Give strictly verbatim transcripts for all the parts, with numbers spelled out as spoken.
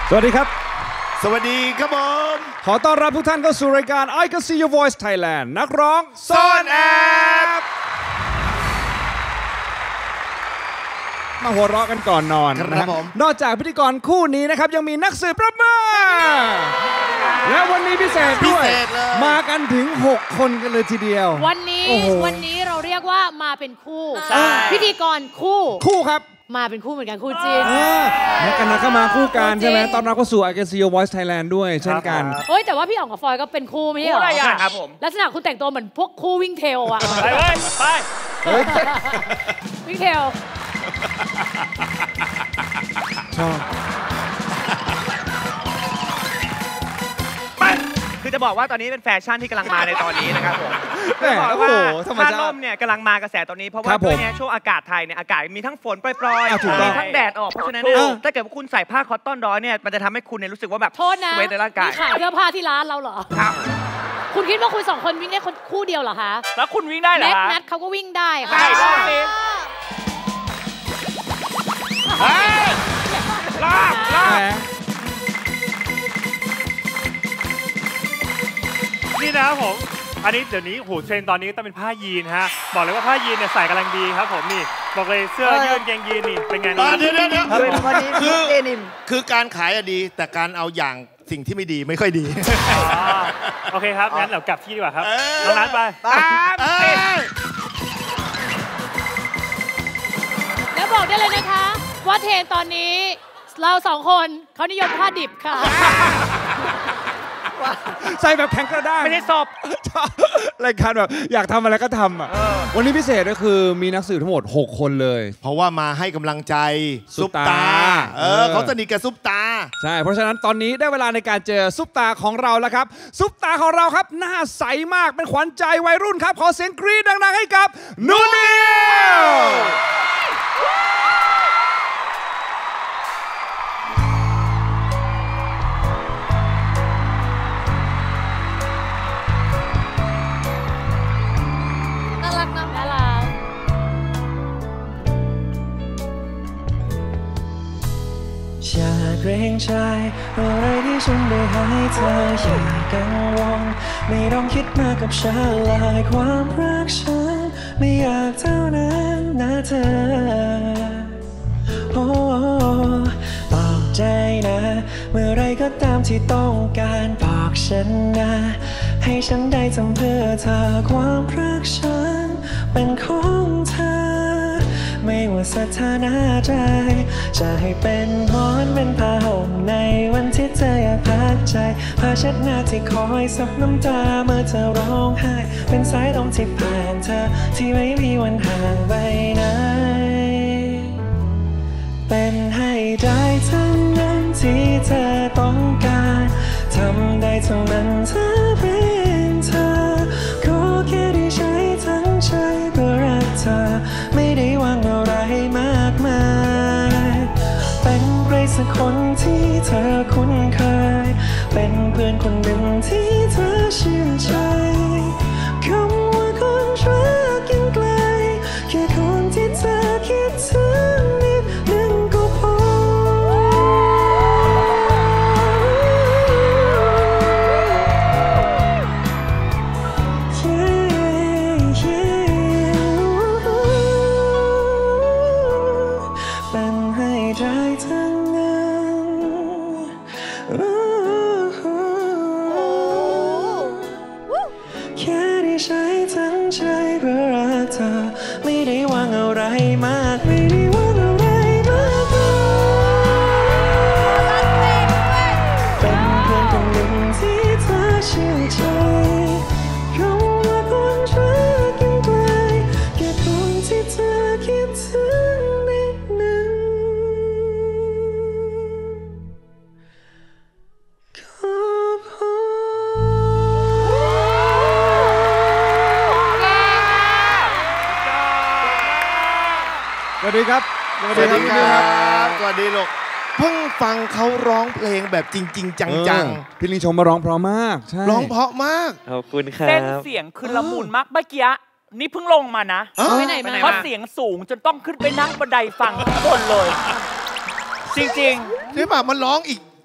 สวัสดีครับสวัสดีครับผมขอต้อนรับทุกท่านเข้าสู่รายการ I Can See Your Voice Thailand นักร้องซ่อนแอบมาหัวเราะกันก่อนนอนนะครับนอกจากพิธีกรคู่นี้นะครับยังมีนักสืบประมาและวันนี้พิเศษด้วยมากันถึงหกคนกันเลยทีเดียววันนี้วันนี้เราเรียกว่ามาเป็นคู่พิธีกรคู่คู่ครับมาเป็นคู่เหมือนกันคู่จีนแล้วกันนะก็มาคู่กันใช่ไหมตอนรับเข้าสู่ I Can See Your Voice Thailand ด้วยเช่นกันเฮ้ยแต่ว่าพี่อ๋องกับฟอยก็เป็นคู่ไม่ใช่เหรอใช่ครับผมลักษณะคุณแต่งตัวเหมือนพวกคู่วิ่งเทลอะไปเลยไปวิ่งเทลชอบคือจะบอกว่าตอนนี้เป็นแฟชั่นที่กำลังมาในตอนนี้นะครับผมโอ้โหผ้าล่มเนี่ยกำลังมากระแสตอนนี้เพราะว่าด้วยเนี่ยช่วงอากาศไทยเนี่ยอากาศมีทั้งฝนปล่อยๆมีทั้งแดดออกเพราะฉะนั้นเนี่ยถ้าเกิดว่าคุณใส่ผ้าคอตตอนร้อยเนี่ยมันจะทำให้คุณเนี่ยรู้สึกว่าแบบโทษนะสวยในร่างกายขายเสื้อผ้าที่ร้านเราเหรอครับคุณคิดว่าคุณสองคนวิ่งได้คนคู่เดียวเหรอคะแล้วคุณวิ่งได้เหรอคะนัทเขาก็วิ่งได้ค่ะใช่ลองสิลากลากนี่นะครับผมอันนี้เดี๋ยวนี้โหเทรนตอนนี้ต้องเป็นผ้ายีนฮะบอกเลยว่าผ้ายีนเนี่ยใส่กำลังดีครับผมนี่บอกเลยเสื้อยืดเกงยีนนี่เป็นไงนี่เดี๋ยวเดี๋ยวเดี๋ยวคือคือการขายอะดีแต่การเอาอย่างสิ่งที่ไม่ดีไม่ค่อยดีโอเคครับงั้นเรากลับที่ดีกว่าครับน้องนัทไปแล้วบอกได้เลยนะคะว่าเทรนตอนนี้เราสองคนเขานิยมผ้าดิบค่ะใส่แบบแข็งกระด้างไม่ได้สอบรายการแบบอยากทำอะไรก็ทำอ่ะวันนี้พิเศษก็คือมีนักสืบทั้งหมดหกคนเลยเพราะว่ามาให้กำลังใจซุปตาเออเขาสนิทกับซุปตาใช่เพราะฉะนั้นตอนนี้ได้เวลาในการเจอซุปตาของเราแล้วครับซุปตาของเราครับหน้าใสมากเป็นขวัญใจวัยรุ่นครับขอเสียงกรี๊ดดังๆให้กับนูนิวอย่าเกรงใจอะไรที่ฉันได้ให้เธออย่ากังวลไม่ต้องคิดมากกับฉันเลยความรักฉันไม่อยากเท่านั้นนะเธอโอ้ปลอบใจนะเมื่อไรก็ตามที่ต้องการบอกฉันนะให้ฉันได้ทำเพื่อเธอความรักฉันเป็นของเธอไม่ว่าสถานะใจจะให้เป็นหมอนเป็นผ้าห่มในวันที่เธออยากพักใจผ้าเช็ดหน้าที่คอยซับน้ำตาเมื่อเธอร้องไห้เป็นสายลมที่ผ่านเธอที่ไม่มีวันห่างไปไหนเป็นให้ได้ทั้งนั้นที่เธอต้องการทำได้เท่านั้นเธอเป็นเธอขอแค่ได้ใช้ทั้งใจเพื่อรักเธอไม่ได้หวังอะไรมากมายเป็นใครสักคนที่เธอคุ้นเคยเป็นเพื่อนคนหนึ่งที่เธอชื่นใจคำว่าคนรักยังไกลแค่คนที่เธอคิดถึงนิดนึงก็พอเป็นให้ได้ทั้งนั้นแค่ได้ใช้ทั้งใจเพื่อรักเธอไม่ได้หวังอะไรมากไม่ได้หวังอะไรมากเป็นเพื่อนคนหนึ่งที่เธอเชื่อใจคำว่าคนรักยังไกลแค่คนที่เธอคิดถึงนิดนึงก็พอสวัสดีครับสวัสดีครับสวัสดีลูกเพิ่งฟังเขาร้องเพลงแบบจริงๆจังๆพี่ลิงชมมาร้องเพราะมากใช่ร้องเพราะมากขอบคุณครับเส้นเสียงคือละมุนมากเมื่อกี้นี่เพิ่งลงมานะไปไหนมาเพราะเสียงสูงจนต้องขึ้นไปนั่งบันไดฟังทุกคนเลยจริงๆใช่ป่ะมันร้องอีก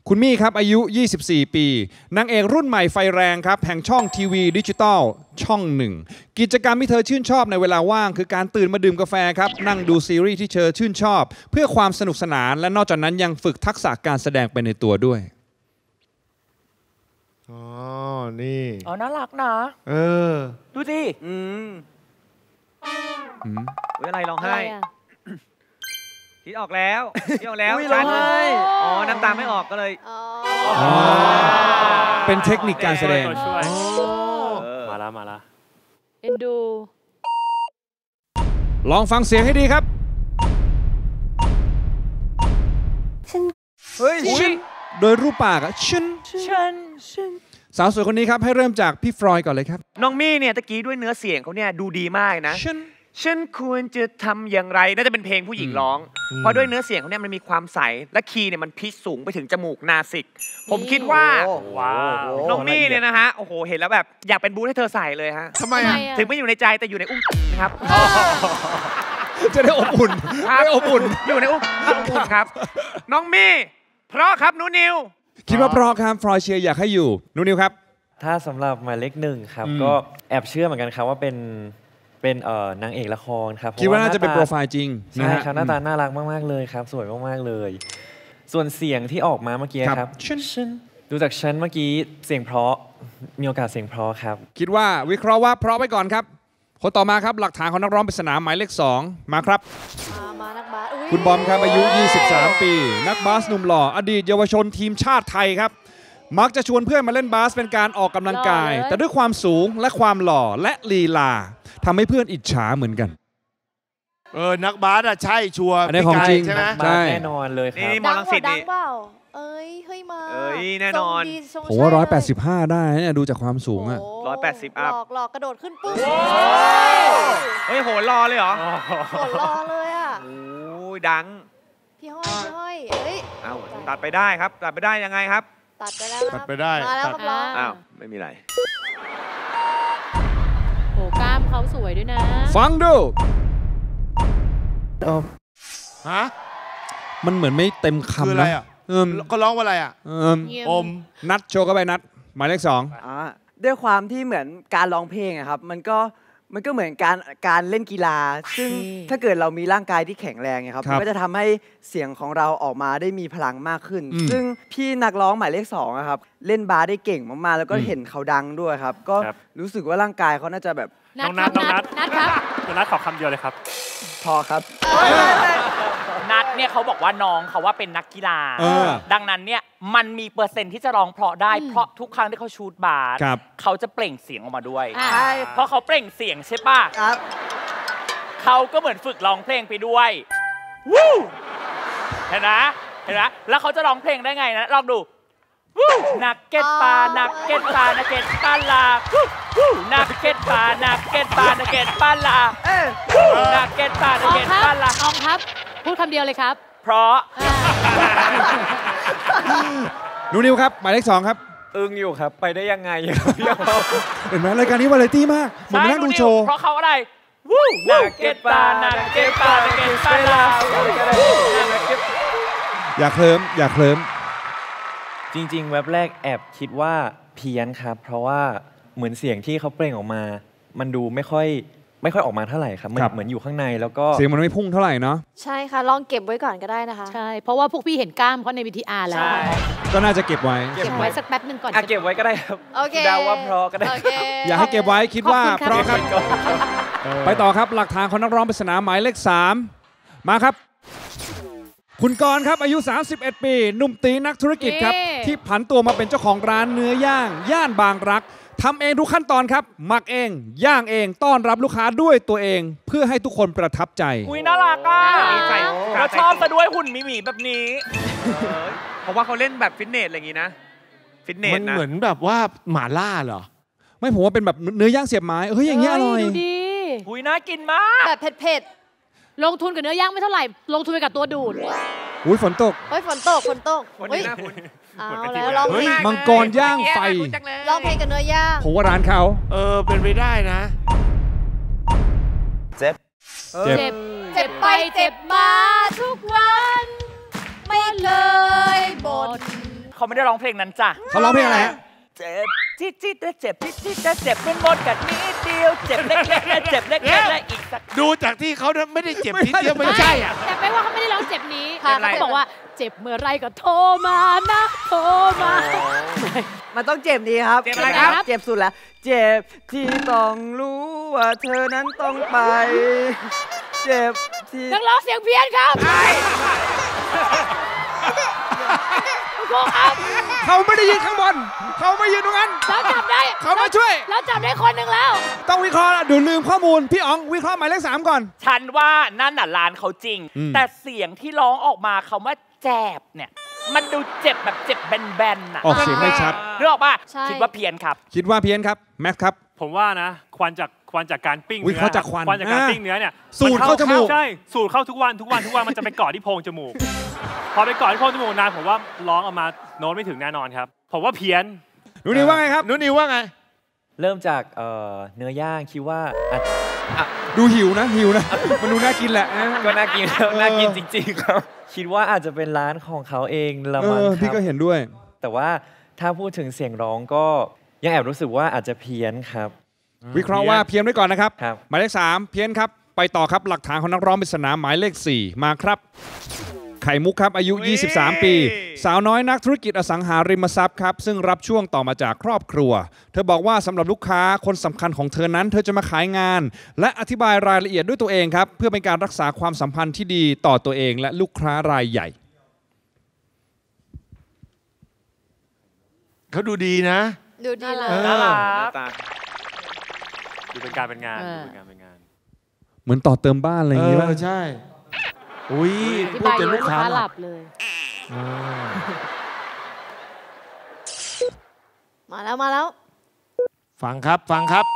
คุณมี่ครับอายุ ยี่สิบสี่ ปีนางเอกรุ่นใหม่ไฟแรงครับแห่งช่องทีวีดิจิตอลช่องหนึ่งกิจกรรมที่เธอชื่นชอบในเวลาว่างคือการตื่นมาดื่มกาแฟครับนั่งดูซีรีส์ที่เธอชื่นชอบเพื่อความสนุกสนานและนอกจากนั้นยังฝึกทักษะการแสดงไปในตัวด้วยอ๋อนี่อ๋อน่ารักนะเออดูสิอืมอืมอะไรร้องไห้คิดออกแล้วคิดออกแล้วร้องไห้อ๋อน้ำตาไม่ออกก็เลยเป็นเทคนิคการแสดงมาละมาละเอ็นดูลองฟังเสียงให้ดีครับเฮ้ยโดยรูปปากอะฉันสาวสวยคนนี้ครับให้เริ่มจากพี่ฟรอยก่อนเลยครับน้องมี่เนี่ยตะกี้ด้วยเนื้อเสียงเขาเนี่ยดูดีมากนะฉันควรจะทำอย่างไรน่าจะเป็นเพลงผู้หญิงร้องเพราะด้วยเนื้อเสียงเขาเนี่ยมันมีความใสและคีย์เนี่ยมันพิชสูงไปถึงจมูกนาสิกผมคิดว่าน้องมี่เนี่ยนะฮะโอ้โหเห็นแล้วแบบอยากเป็นบูธให้เธอใส่เลยฮะทำไมอ่ะถึงไม่อยู่ในใจแต่อยู่ในอุ้งครับจะได้อบอุ่นได้อบอุ่นอยู่ในอุ้งอบอุ่นครับน้องมี่เพราะครับนูนิวคิดว่าเพราะครับฟรอยเชียร์อยากให้อยู่นูนิวครับถ้าสำหรับหมายเลขหนึ่งครับก็แอบเชื่อเหมือนกันครับว่าเป็นเป็นเอ่อนางเอกละครครับคิดว่าน่าจะเป็นโปรไฟล์จริงใช่ครับหน้าตาน่ารักมากๆเลยครับสวยมากๆเลยส่วนเสียงที่ออกมาเมื่อกี้ครับดูจากฉันเมื่อกี้เสียงเพราะมีโอกาสเสียงเพราะครับคิดว่าวิเคราะห์ว่าเพราะไปก่อนครับคนต่อมาครับหลักฐานของนักร้องปริศนาหมายเลขสองมาครับมานักบาสคุณบอมครับอายุยี่สิบสามปีนักบาสหนุ่มหล่ออดีตเยาวชนทีมชาติไทยครับมักจะชวนเพื่อนมาเล่นบาสเป็นการออกกำลังกายแต่ด้วยความสูงและความหล่อและลีลาทำให้เพื่อนอิจฉาเหมือนกันเออนักบาสอะใช่ชัวร์อันนี้ของจริงใช่ไหมแน่นอนเลยครับนี่มอลังสิตนี่เอ้ยเฮ้ยมาเอ้ยแน่นอนผมว่าร้อยแปดสิบห้าได้เนี่ยดูจากความสูงอะร้อยแปดสิบอัพหลอกหลอกกระโดดขึ้นปุ๊บเฮ้ยโหรอเลยเหรอโหรอเลยอะโอ้ยดังพี่ห้อยพี่ห้อยเอ้ยเอาตัดไปได้ครับตัดไปได้ยังไงครับตัดไปแล้วตัดไปได้มาแล้วครับร้องอ้าวไม่มีไรโอ้กล้ามเขาสวยด้วยนะฟังดูฮะมันเหมือนไม่เต็มคำนะก็ร้องว่าอะไรอ่ะอมนัดโชว์ก็ไปนัดหมายเลขสองด้วยความที่เหมือนการร้องเพลงครับมันก็มันก็เหมือนการการเล่นกีฬาซึ่งถ้าเกิดเรามีร่างกายที่แข็งแรงครับมันก็จะทำให้เสียงของเราออกมาได้มีพลังมากขึ้นซึ่งพี่นักร้องหมายเลขสองครับเล่นบาสได้เก่งมากๆแล้วก็เห็นเขาดังด้วยครับก็รู้สึกว่าร่างกายเขาน่าจะแบบน้องนัดน้องนัดนัดครับน้องนัดขอคำเดียวเลยครับพอครับนัดเนี่ยเขาบอกว่าน้องเขาว่าเป็นนักกีฬาดังนั้นเนี่ยมันมีเปอร์เซ็นต์ที่จะร้องเพราะได้เพราะทุกครั้งที่เขาชูตบาสเขาจะเปล่งเสียงออกมาด้วยใช่เพราะเขาเปล่งเสียงใช่ป่ะครับเขาก็เหมือนฝึกร้องเพลงไปด้วยวู้เห็นไหมเห็นไหมแล้วเขาจะร้องเพลงได้ไงนะลองดูวู้นักเก็ตปลานักเก็ตปลานักเก็ตปลาลาวู้วู้นักเก็ตปลานักเก็ตปลานักเก็ตปลาลาเออวู้นักเก็ตปลานักเก็ตปลาลาอองครับพูดคำเดียวเลยครับเพราะนูนิวครับหมายเลขสองครับอึ้งอยู่ครับไปได้ยังไงเห็นไหมรายการนี้วาไรตี้มากผมนั่งดูโชว์เพราะเขาอะไรวู้นักเก็ตปลานักเก็ตปลานักเก็ตปลาลาอย่าเคลิ้มอย่าเคลิ้มจริงๆเว็บแรกแอบคิดว่าเพี้ยนครับเพราะว่าเหมือนเสียงที่เขาเปล่งออกมามันดูไม่ค่อยไม่ค่อยออกมาเท่าไหร่ครับเหมือนอยู่ข้างในแล้วก็เสียงมันไม่พุ่งเท่าไหร่เนาะใช่ค่ะลองเก็บไว้ก่อนก็ได้นะคะใช่เพราะว่าพวกพี่เห็นกล้ามเขาในวิทีอาร์แล้วก็น่าจะเก็บไว้เก็บไว้สักแป๊บนึงก่อนเก็บไว้ก็ได้ครับเดาว่าเพราะก็ได้อย่าให้เก็บไว้คิดว่าเพราะครับไปต่อครับหลักฐานของนักร้องปริศนาหมายเลขสามมาครับคุณกรณ์ครับอายุสามสิบเอ็ดปีหนุ่มตีนักธุรกิจครับที่ผันตัวมาเป็นเจ้าของร้านเนื้อย่างย่านบางรักทำเองทุกขั้นตอนครับหมักเองย่างเองต้อนรับลูกค้าด้วยตัวเองเพื่อให้ทุกคนประทับใจอุ้ยน่ารักอ่ะเราชอบซะด้วยหุ่นมีหมีแบบนี้เพราะว่าเขาเล่นแบบฟิตเนสอะไรอย่างงี้นะฟิตเนสนะมันเหมือนแบบว่าหม่าล่าเหรอไม่ผมว่าเป็นแบบเนื้อย่างเสียบไม้เฮ้ยอย่างเงี้ยอร่อยดูดีอุ้ยน่ากินมากแบบเผ็ดลงทุนกับเนื้อย่างไม่เท่าไหร่ลงทุนไปกับตัวดูดอุ้ยฝนตกเฮ้ยฝนตกฝนตกเฮ้ยเอาแล้วร้องเพลงมังกรย่างไฟร้องเพลงกับเนื้อย่างผมว่าร้านเขาเออเป็นไปได้นะเจ็บเจ็บเจ็บไปเจ็บมาทุกวันไม่เลยบ่นขเขาไม่ได้ร้องเพลงนั้นจ้ะเขาร้องเพลงอะไรฮะเจ็บจิ๊ดจิ๊ดและเจ็บจิ๊ดจิ๊ดและเจ็บมันหมดกันนิดเดียวเจ็บเล็กๆและเจ็บเล็กๆและอีกสักดูจากที่เขาไม่ได้เจ็บนิดเดียวไม่ใช่อ่ะแต่ไม่ว่าเขาไม่ได้ร้องเจ็บนี้เขาบอกว่าเจ็บเมื่อไรก็โทรมานะโทรมามันต้องเจ็บดีครับเจ็บอะไรครับเจ็บสุดแล้วเจ็บที่ต้องรู้ว่าเธอนั้นต้องไปเจ็บที่นักร้องเสียงเพี้ยนครับเขาไม่ได้ยืนข้างบนเขาไม่ยืนตรงนั้นเราจับได้เขามาช่วยเราจับได้คนหนึ่งแล้วต้องวิเคราะห์ดูลืมข้อมูลพี่อ๋องวิเคราะห์หมายเลขสามก่อนฉันว่านั่นน่ะร้านเขาจริงแต่เสียงที่ร้องออกมาเขาว่าแจ็บเนี่ยมันดูเจ็บแบบเจ็บแบนๆน่ะออกเสียงไม่ชัดเรื่องออกป่ะคิดว่าเพี้ยนครับคิดว่าเพี้ยนครับแม็กครับผมว่านะควันจากควันจากการปิ้งเนื้อควันจากควันควันจากการปิ้งเนื้อเนี่ยสูดเข้าจมูกใช่สูดเข้าทุกวันทุกวันทุกวันมันจะไปเกาะที่โพรงจมูกพอไปเกาะที่โพรงจมูกนานผมว่าร้องออกมาโน้ตไม่ถึงแน่นอนครับผมว่าเพี้ยนหนูนิวว่าไงครับหนูนิวว่าไงเริ่มจากเนื้อย่างคิดว่าดูหิวนะหิวนะมันดูน่ากินแหละก็น่ากินน่ากินจริงๆครับคิดว่าอาจจะเป็นร้านของเขาเองละมั้งครับพี่ก็เห็นด้วยแต่ว่าถ้าพูดถึงเสียงร้องก็ยังแอบรู้สึกว่าอาจจะเพี้ยนครับวิเคราะห์ว่าเพี้ยนไว้ก่อนนะครับหมายเลขสามเพี้ยนครับไปต่อครับหลักฐานของนักร้องปริศนาหมายเลขสี่มาครับไข่มุกครับอายุยี่สิบสามปีสาวน้อยนักธุรกิจอสังหาริมทรัพย์ครับซึ่งรับช่วงต่อมาจากครอบครัวเธอบอกว่าสำหรับลูกค้าคนสำคัญของเธอนั้นเธอจะมาขายงานและอธิบายรายละเอียดด้วยตัวเองครับเพื่อเป็นการรักษาความสัมพันธ์ที่ดีต่อตัวเองและลูกค้ารายใหญ่เขาดูดีนะดูดีเลยน่ารักดูเป็นการเป็นงานดูเป็นการเป็นงานเหมือนต่อเติมบ้านอะไรอย่างงี้ป่ะใช่อุ้ยพูดจนลูกค้าหลับเลยมาแล้วมาแล้วฟังครับฟังครับ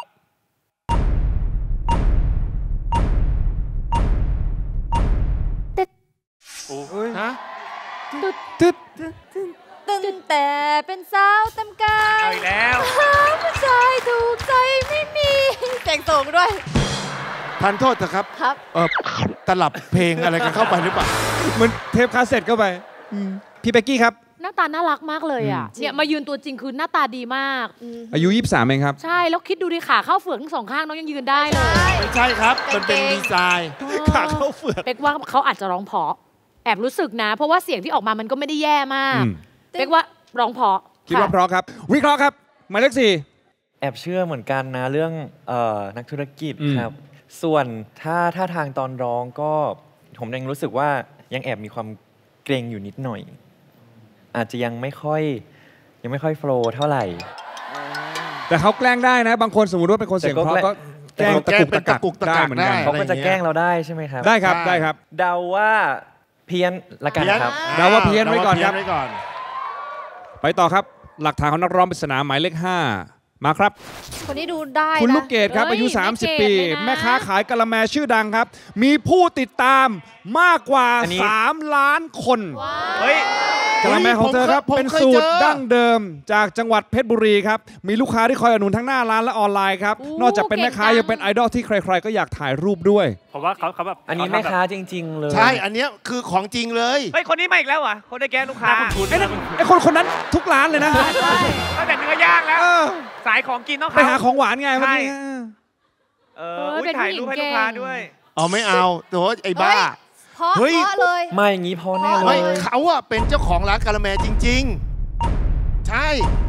โอ้ยฮะตึ๊ดตึ๊ดตึงแต่เป็นสาวเต็มกายเอาอีกแล้วหาผู้ชายถูกใจไม่มีเสียงสูงด้วยทันโทษเถอะครับครับเออตลับเพลงอะไรกันเข้าไปหรือเปล่าเหมือนเทปคาสเซ็ตเข้าไปพี่เบกกี้ครับหน้าตาน่ารักมากเลยอ่ะเนี่ยมายืนตัวจริงคือหน้าตาดีมากอายุยี่สิบสามเองครับใช่แล้วคิดดูดิขาเข้าเฟือกทั้งสองข้างน้องยังยืนได้เลยไม่ใช่ครับมันเป็นดีไซน์ขาเข้าเฟือกเบกว่าเขาอาจจะร้องเพราะแอบรู้สึกนะเพราะว่าเสียงที่ออกมามันก็ไม่ได้แย่มากเบกว่าร้องเพราะคิดว่าเพราะครับวิเคราะห์ครับหมายเลขสี่แอบเชื่อเหมือนกันนะเรื่องนักธุรกิจครับส่วนถ้าถ้าทางตอนร้องก็ผมยังรู้สึกว่ายังแอบมีความเกรงอยู่นิดหน่อยอาจจะยังไม่ค่อยยังไม่ค่อยโฟล์เท่าไหร่แต่เขาแกล้งได้นะบางคนสมมติว่าเป็นคนเสียงเพราะก็แกล้งตะกุกตะกักได้เหมือนกันเขาก็จะแกล้งเราได้ใช่ไหมครับได้ครับได้ครับเดาว่าเพี้ยนละกันครับเดาว่าเพี้ยนไว้ก่อนครับไปต่อครับหลักฐานของนักร้องปริศนาหมายเลขห้ามาครับคนนี้ดูได้นะคุณลูกเกดครับอายุสามสิบปีแม่ค้าขายกะละแมชื่อดังครับมีผู้ติดตามมากกว่าสามล้านคนเฮ้ยกะละแมของเธอครับเป็นสูตรดั้งเดิมจากจังหวัดเพชรบุรีครับมีลูกค้าที่คอยอุดหนุนทั้งหน้าร้านและออนไลน์ครับนอกจากเป็นแม่ค้ายังเป็นไอดอลที่ใครๆก็อยากถ่ายรูปด้วยผมว่าเขาเขาแบบอันนี้แม่ค้าจริงๆเลยใช่อันนี้คือของจริงเลยเฮ้ยคนนี้มาอีกแล้วอ่ะคนได้แกลูกค้าไอ้คนคนนั้นทุกร้านเลยนะตั้งแต่เนื้อย่างแล้วสายของกินต้องไปหาของหวานไงเมื่อกี้เออถ่ายรูปให้ลูกค้าด้วยเอาไม่เอาโถ่ไอ้บ้าเฮ้ยเลยไม่อย่างนี้พอแน่เลยเขาอะเป็นเจ้าของร้านกะละแมจริงๆใช่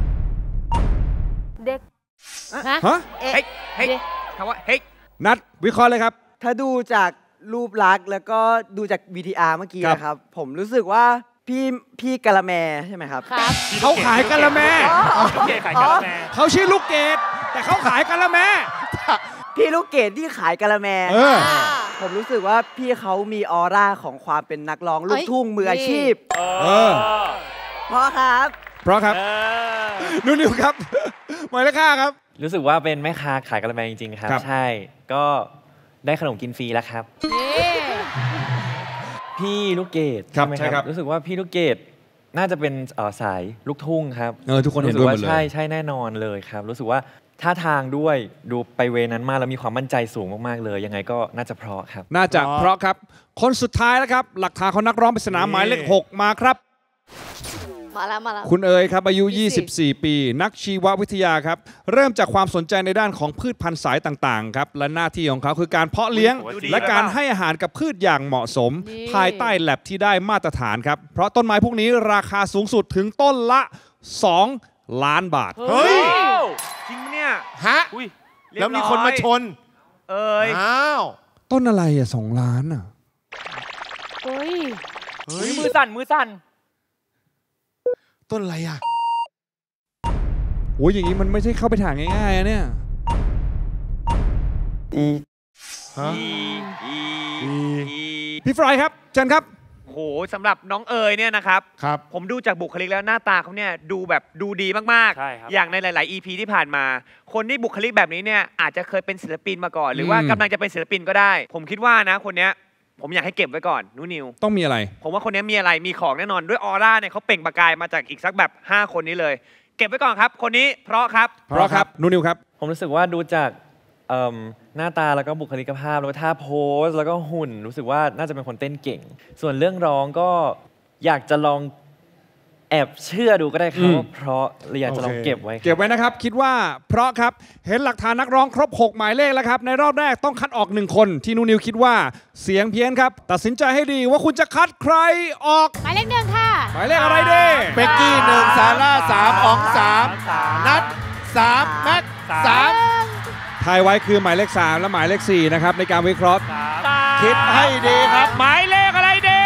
เด็กฮะเฮ้ยเฮ้ยคำว่าเฮ้ยนัดวิเคราะห์เลยครับถ้าดูจากรูปลักษณ์แล้วก็ดูจาก วี ที อาร์ เมื่อกี้นะครับผมรู้สึกว่าพี่พี่กะละแมใช่ไหมครับครับเขาขายกะละแมขายกะละแมเขาชื่อลูกเกดแต่เขาขายกะละแมพี่ลูกเกดที่ขายกะละแมผมรู้สึกว่าพี่เขามีออร่าของความเป็นนักร้องลูกทุ่งมืออาชีพเพราะครับเพราะครับนุ่นนิวครับหมายเลขห้าครับรู้สึกว่าเป็นแม่ค้าขายกะละแมจริงๆครับใช่ก็ได้ขนมกินฟรีแล้วครับพี่ลูกเกดใช่ไหมครับรู้สึกว่าพี่ลูกเกดน่าจะเป็นสายลูกทุ่งครับเออทุกคนเห็นด้วยหมดเลยใช่ใช่แน่นอนเลยครับรู้สึกว่าท่าทางด้วยดูไปเวนั้นมากแล้วมีความมั่นใจสูงมากๆเลยยังไงก็น่าจะเพราะครับน่าจะเพราะครับคนสุดท้ายแล้วครับหลักฐานของนักร้องปริศนาหมายเลขหกมาครับมาแล้วมาแล้วคุณเอ๋ยครับอายุยี่สิบสี่ปีนักชีววิทยาครับเริ่มจากความสนใจในด้านของพืชพันธุ์สายต่างๆครับและหน้าที่ของเขาคือการเพาะเลี้ยงและการให้อาหารกับพืชอย่างเหมาะสมภายใต้แลบที่ได้มาตรฐานครับเพราะต้นไม้พวกนี้ราคาสูงสุดถึงต้นละสองล้านบาทเฮ้ยจริงเนี่ยฮะแล้วมีคนมาชนเอ้ยอ้าวต้นอะไรอ่ะสองล้านอ่ะเฮ้ยมือสั่นมือสั่นต้นอะไรอ่ะโอ้ยอย่างนี้มันไม่ใช่เข้าไปถางง่ายๆอะเนี่ยอีฮะพี่ฟรายครับเชิญครับโหสำหรับน้องเอ๋ยเนี่ยนะครับครับผมดูจากบุคลิกแล้วหน้าตาเขาเนี่ยดูแบบดูดีมากๆอย่างในหลายๆ อี พี ที่ผ่านมาคนที่บุคลิกแบบนี้เนี่ยอาจจะเคยเป็นศิลปินมาก่อนหรือว่ากำลังจะเป็นศิลปินก็ได้ผมคิดว่านะคนเนี้ยผมอยากให้เก็บไว้ก่อนนูนิวต้องมีอะไรผมว่าคนนี้มีอะไรมีของแน่นอนด้วยออร่าเนี่ยเขาเปล่งประกายมาจากอีกสักแบบห้าคนนี้เลยเก็บไว้ก่อนครับคนนี้เพราะครับเพราะครับนูนิวครับผมรู้สึกว่าดูจากหน้าตาแล้วก็บุคลิกภาพแล้วก็ท่าโพสแล้วก็หุ่นรู้สึกว่าน่าจะเป็นคนเต้นเก่งส่วนเรื่องร้องก็อยากจะลองแอบเชื่อดูก็ได้ครับว่าเพราะเลยอยากจะลองเก็บไว้เก็บไว้นะครับคิดว่าเพราะครับเห็นหลักฐานนักร้องครบหกหมายเลขแล้วครับในรอบแรกต้องคัดออกหนึ่งคนที่นูนิวคิดว่าเสียงเพี้ยนครับตัดสินใจให้ดีว่าคุณจะคัดใครออกหมายเลขหนึ่งค่ะหมายเลขอะไรดีเบกกี้หนึ่งซาร่าสามอ๋องสามนัทสามแม็กสามทายไว้คือหมายเลขสามและหมายเลขสี่นะครับในการวิเคราะห์คิดให้ดีครับหมายเลขอะไรดี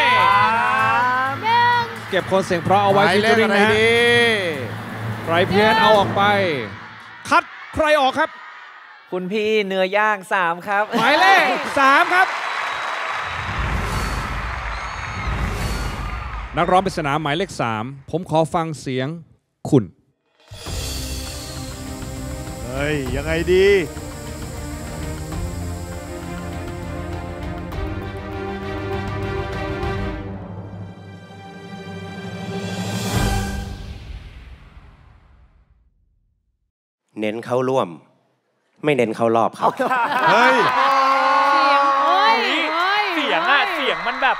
เก็บคนเสียงเพราะเอาไว้ฟิชเจอริ่งนะฮะใครเพี้ยนเอาออกไปคัดใครออกครับคุณพี่เนื้อย่างสามครับหมายเลขสามครับนักร้องปริศนาหมายเลขสามผมขอฟังเสียงคุณเฮ้ยยังไงดีเน้นเข้าร่วมไม่เน้นเข้ารอบครับเฮ้ยเสียงเฮ้ยเสียงอะเสียงมันแบบ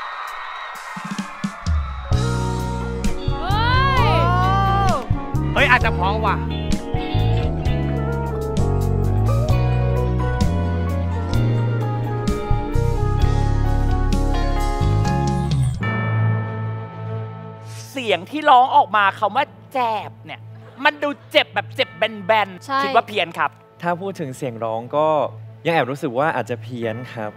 เฮ้ยอาจจะเพราะว่ะเสียงที่ร้องออกมาคำว่าแจบเนี่ยมันดูเจ็บแบบเจ็บแบนๆคิดว่าเพี้ยนครับถ้าพูดถึงเสียงร้องก็ยังแอบรู้สึกว่าอาจจะเพี้ยนครับ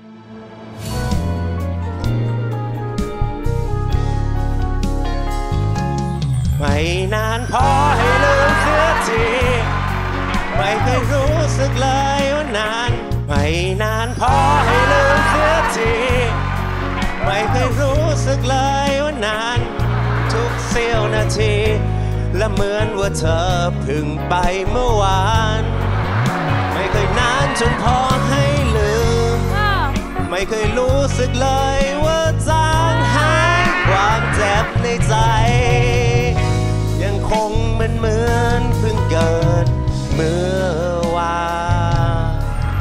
ไม่นานพอให้ลืมเสียทีไม่เคยรู้สึกเลยว่านานไม่นานพอให้ลืมเสียทีไม่เคยรู้สึกเลยว่านานทุกเสี้ยวนาทีและเหมือนว่าเธอเพิ่งไปเมื่อวานไม่เคยนานจนพอให้ลืมไม่เคยรู้สึกเลยว่าจางหายความเจ็บในใจยังคงเหมือนเหมือนเพิ่งเกิดเมื่อวาน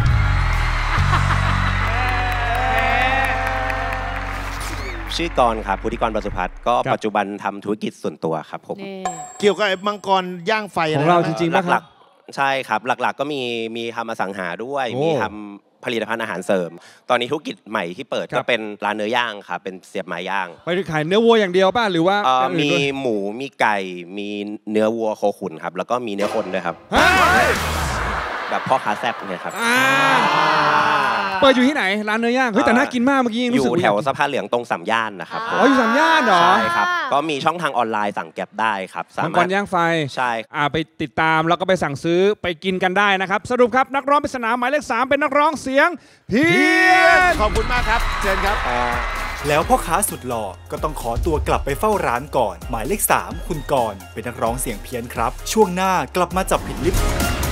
ชื่อกรครับพุทธิกร ประสุพัฒน์ก็ปัจจุบันทำธุรกิจส่วนตัวครับผมเกี่ยวกับมังกรย่างไฟของเราจริงๆหลักๆใช่ครับหลักๆก็มีมีทำอสังหาด้วยมีทำผลิตภัณฑ์อาหารเสริมตอนนี้ธุรกิจใหม่ที่เปิดก็เป็นร้านเนื้อย่างครับเป็นเสียบไม้ย่างไปขายเนื้อวัวอย่างเดียวป่ะหรือว่ามีหมูมีไก่มีเนื้อวัวโคขุนครับแล้วก็มีเนื้อคนด้วยครับแบบพ่อค้าแซ่บเนี่ยครับเปิดอยู่ที่ไหนร้านเนื้อย่างเฮ้ยแต่น่ากินมากเมื่อกี้อยู่แถวสะพานเหลืองตรงสามย่านนะครับอ๋ออยู่สามย่านเหรอใช่ครับก็มีช่องทางออนไลน์สั่งแก๊ปได้ครับสามารถย่างไฟใช่อ่าไปติดตามแล้วก็ไปสั่งซื้อไปกินกันได้นะครับสรุปครับนักร้องปริศนาหมายเลขสามเป็นนักร้องเสียงเพี้ยนขอบคุณมากครับเชิญครับแล้วพ่อค้าสุดหล่อก็ต้องขอตัวกลับไปเฝ้าร้านก่อนหมายเลขสามคุณกรเป็นนักร้องเสียงเพี้ยนครับช่วงหน้ากลับมาจับผิดลิฟต์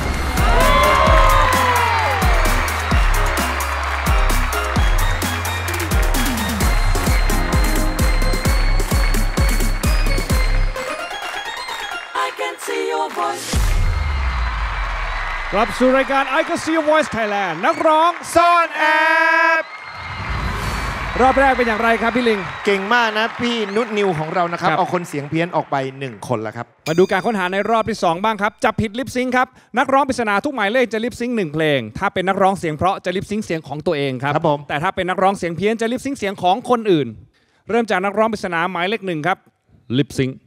กลับสู่รายการ I Can See Your Voice Thailand นักร้องซ่อนแอบรอบแรกเป็นอย่างไรครับพี่ลิงเก่งมากนะพี่นุชนิวของเรานะครับเอาคนเสียงเพี้ยนออกไปหนึ่งคนแล้วครับมาดูการค้นหาในรอบที่สองบ้างครับจับผิดลิปซิงค์ครับนักร้องปริศนาทุกหมายเลขจะลิปซิงค์หนึ่งเพลงถ้าเป็นนักร้องเสียงเพราะจะลิปซิงค์เสียงของตัวเองครับครับผมแต่ถ้าเป็นนักร้องเสียงเพี้ยนจะลิปซิงค์เสียงของคนอื่นเริ่มจากนักร้องปริศนาหมายเลขหนึ่งครับลิปซิงค์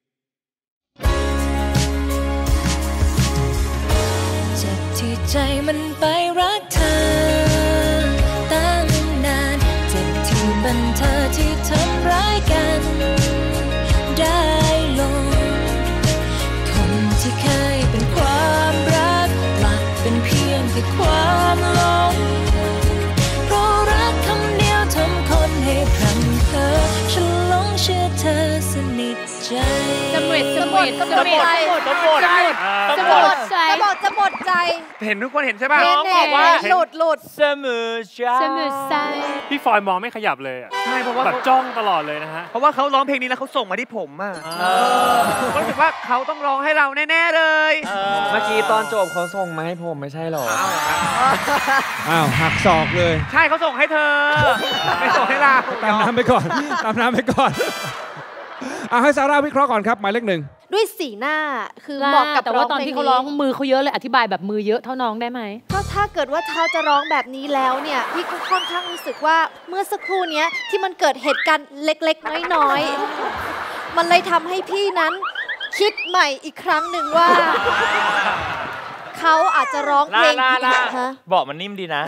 เจ็บที่ใจมันไปรักเธอตั้งนานเจ็บที่เป็นเธอที่ทำร้ายกันได้ลงคนที่เคยเป็นความรักกลับเป็นเพียงแค่ความหลงเพราะรักคำเดียวทำคนให้พลันเพ้อฉันหลงเชื่อเธอสนิทใจจะหมดจะหมดจะหมดใจจะหมดใจจะหมดใจจะหมดจะหมดใจเห็นทุกคนเห็นใช่ป่ะน้องบอกว่าหลุดหลุดเสมอใจเสมอใจพี่ฟอยมองไม่ขยับเลยอ่ะใช่เพราะว่าแบบจ้องตลอดเลยนะฮะเพราะว่าเขาร้องเพลงนี้แล้วเขาส่งมาที่ผมอ่ะก็รู้สึกว่าเขาต้องร้องให้เราแน่ๆเลยเมื่อกี้ตอนจบเขาส่งมาให้ผมไม่ใช่หรออ้าวหักศอกเลยใช่เขาส่งให้เธอไม่ส่งให้เราตามน้ำไปก่อนตามน้ำไปก่อนเอาให้ซาร่าวิเคราะห์ก่อนครับหมายเลขหนึ่งด้วยสีหน้าคือเหมาะกับแต่ว่าตอนที่เขาร้องมือเขาเยอะเลยอธิบายแบบมือเยอะเท่าน้องได้ไหมก็ถ้าเกิดว่าเขาจะร้องแบบนี้แล้วเนี่ยพี่ก็ค่อนข้างรู้สึกว่าเมื่อสักครู่นี้ที่มันเกิดเหตุการณ์เล็กๆน้อยๆมันเลยทำให้พี่นั้นคิดใหม่อีกครั้งหนึ่งว่าเขาอาจจะร้องเพลงผิดฮะบอกมันนิ่มดีนะ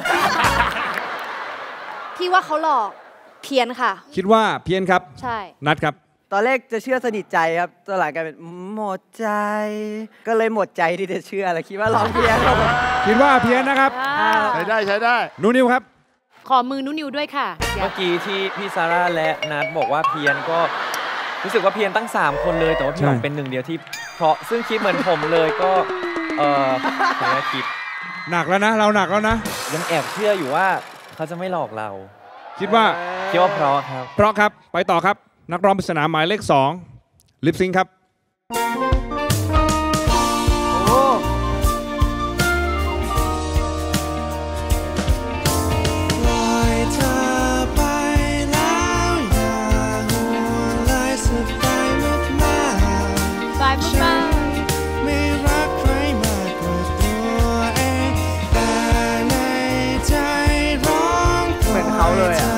พี่ว่าเขาหลอกเพี้ยนค่ะคิดว่าเพี้ยนครับใช่นัดครับตอนแรกจะเชื่อสนิทใจครับตอนหลังกลายเป็นหมดใจก็เลยหมดใจที่จะเชื่อแล้วคิดว่าร้องเพี้ยนคิดว่าเพี้ยนนะครับใช้ได้ใช้ได้นูนิวครับขอมือนูนิวด้วยค่ะเมื่อกี้ที่พี่ซาร่าและนัทบอกว่าเพี้ยนก็รู้สึกว่าเพี้ยนตั้งสามคนเลยแต่ว่าพี่หน่องเป็นหนึ่งเดียวที่เพราะซึ่งคิดเหมือนผมเลยก็เออผมว่าคิดหนักแล้วนะเราหนักแล้วนะยังแอบเชื่ออยู่ว่าเขาจะไม่หลอกเราคิดว่าคิดว่าเพราะครับเพราะครับไปต่อครับนักร้องปริศนาหมายเลขสองลิปซิงค์ครับโอ้ปล่อยเธอไปแล้วอย่าห่วงเลยสุดไปมากมากไปมากไม่รักใครมากกว่าตัวเองแต่ในใจร้องเหมือนเขาเลยอ่ะ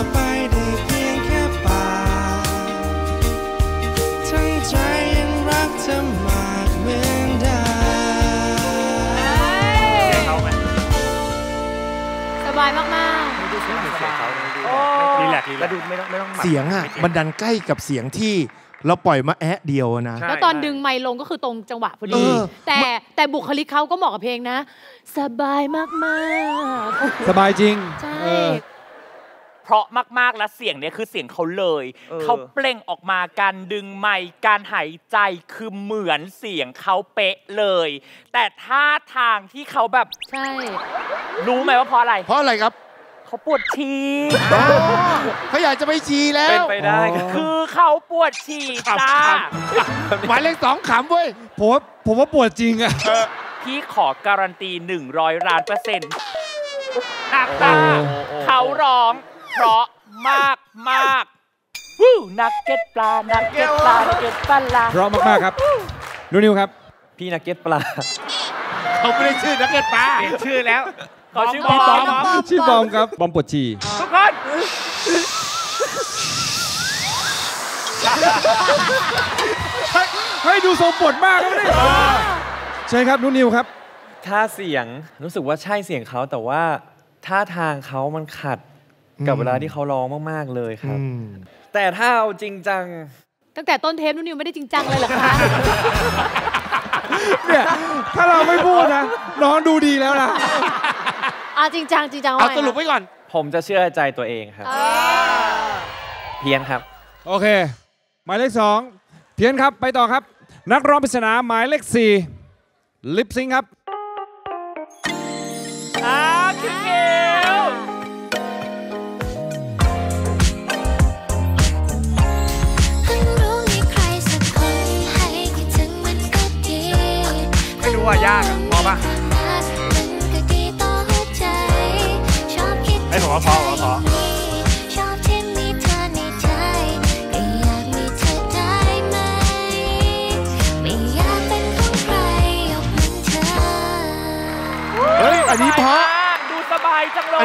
สบายมากๆรีแลกซ์แล้วดูไม่ต้องไม่ต้องเสียงอ่ะมันดันใกล้กับเสียงที่เราปล่อยมาแอะเดียวนะแล้วตอนดึงไมค์ลงก็คือตรงจังหวะพอดีแต่แต่บุคลิกเขาก็เหมาะกับเพลงนะสบายมากๆสบายจริงใช่เพราะมากๆและเสียงเนี้ยคือเสียงเขาเลยเขาเปล่งออกมาการดึงไมค์การหายใจคือเหมือนเสียงเขาเป๊ะเลยแต่ท่าทางที่เขาแบบใช่รู้ไหมว่าเพราะอะไรเพราะอะไรครับเขาปวดฉี่เขาอยากจะไปฉี่แล้วเป็นไปได้คือเขาปวดฉี่จ้าหมายเลขสองขำเว้ยผมว่าผมว่าปวดจริงอะพี่ขอการันตีหนึ่งร้อยล้านเปอร์เซ็นต์นักตาเขาร้องเพราะมากมากวู้นักเก็ตปลานักเก็ตปลานักเก็ตปลาเพราะมากมากครับนูนิวครับพี่นักเก็ตปลาเขาไม่ได้ชื่อนักเก็ตปลาเปลี่ยนชื่อแล้วเขาชื่อบอมชื่อบอมครับบอมปวดฉี่ทุกคนให้ดูทรงปวดมากครับนี่ใช่ครับนูนิวครับท่าเสียงรู้สึกว่าใช่เสียงเขาแต่ว่าท่าทางเขามันขัดกับเวลาที่เขาร้องมากๆเลยครับแต่ถ้าเอาจริงจังตั้งแต่ต้นเทปนูนิวไม่ได้จริงจังเลยเหรอคะเนี่ยถ้าเราไม่พูดนะน้องดูดีแล้วนะอ่ะจริงจังจริงจังเอาสรุปไว้ก่อนผมจะเชื่อใจตัวเองครับเพี้ยนครับโอเคหมายเลขสองเพี้ยนครับไปต่อครับนักร้องปริศนาหมายเลขสี่ลิปซิงค์ครับอ่าคิวว่ายากอ่ะพอป่ะไอ้ผมว่าพอพอพอ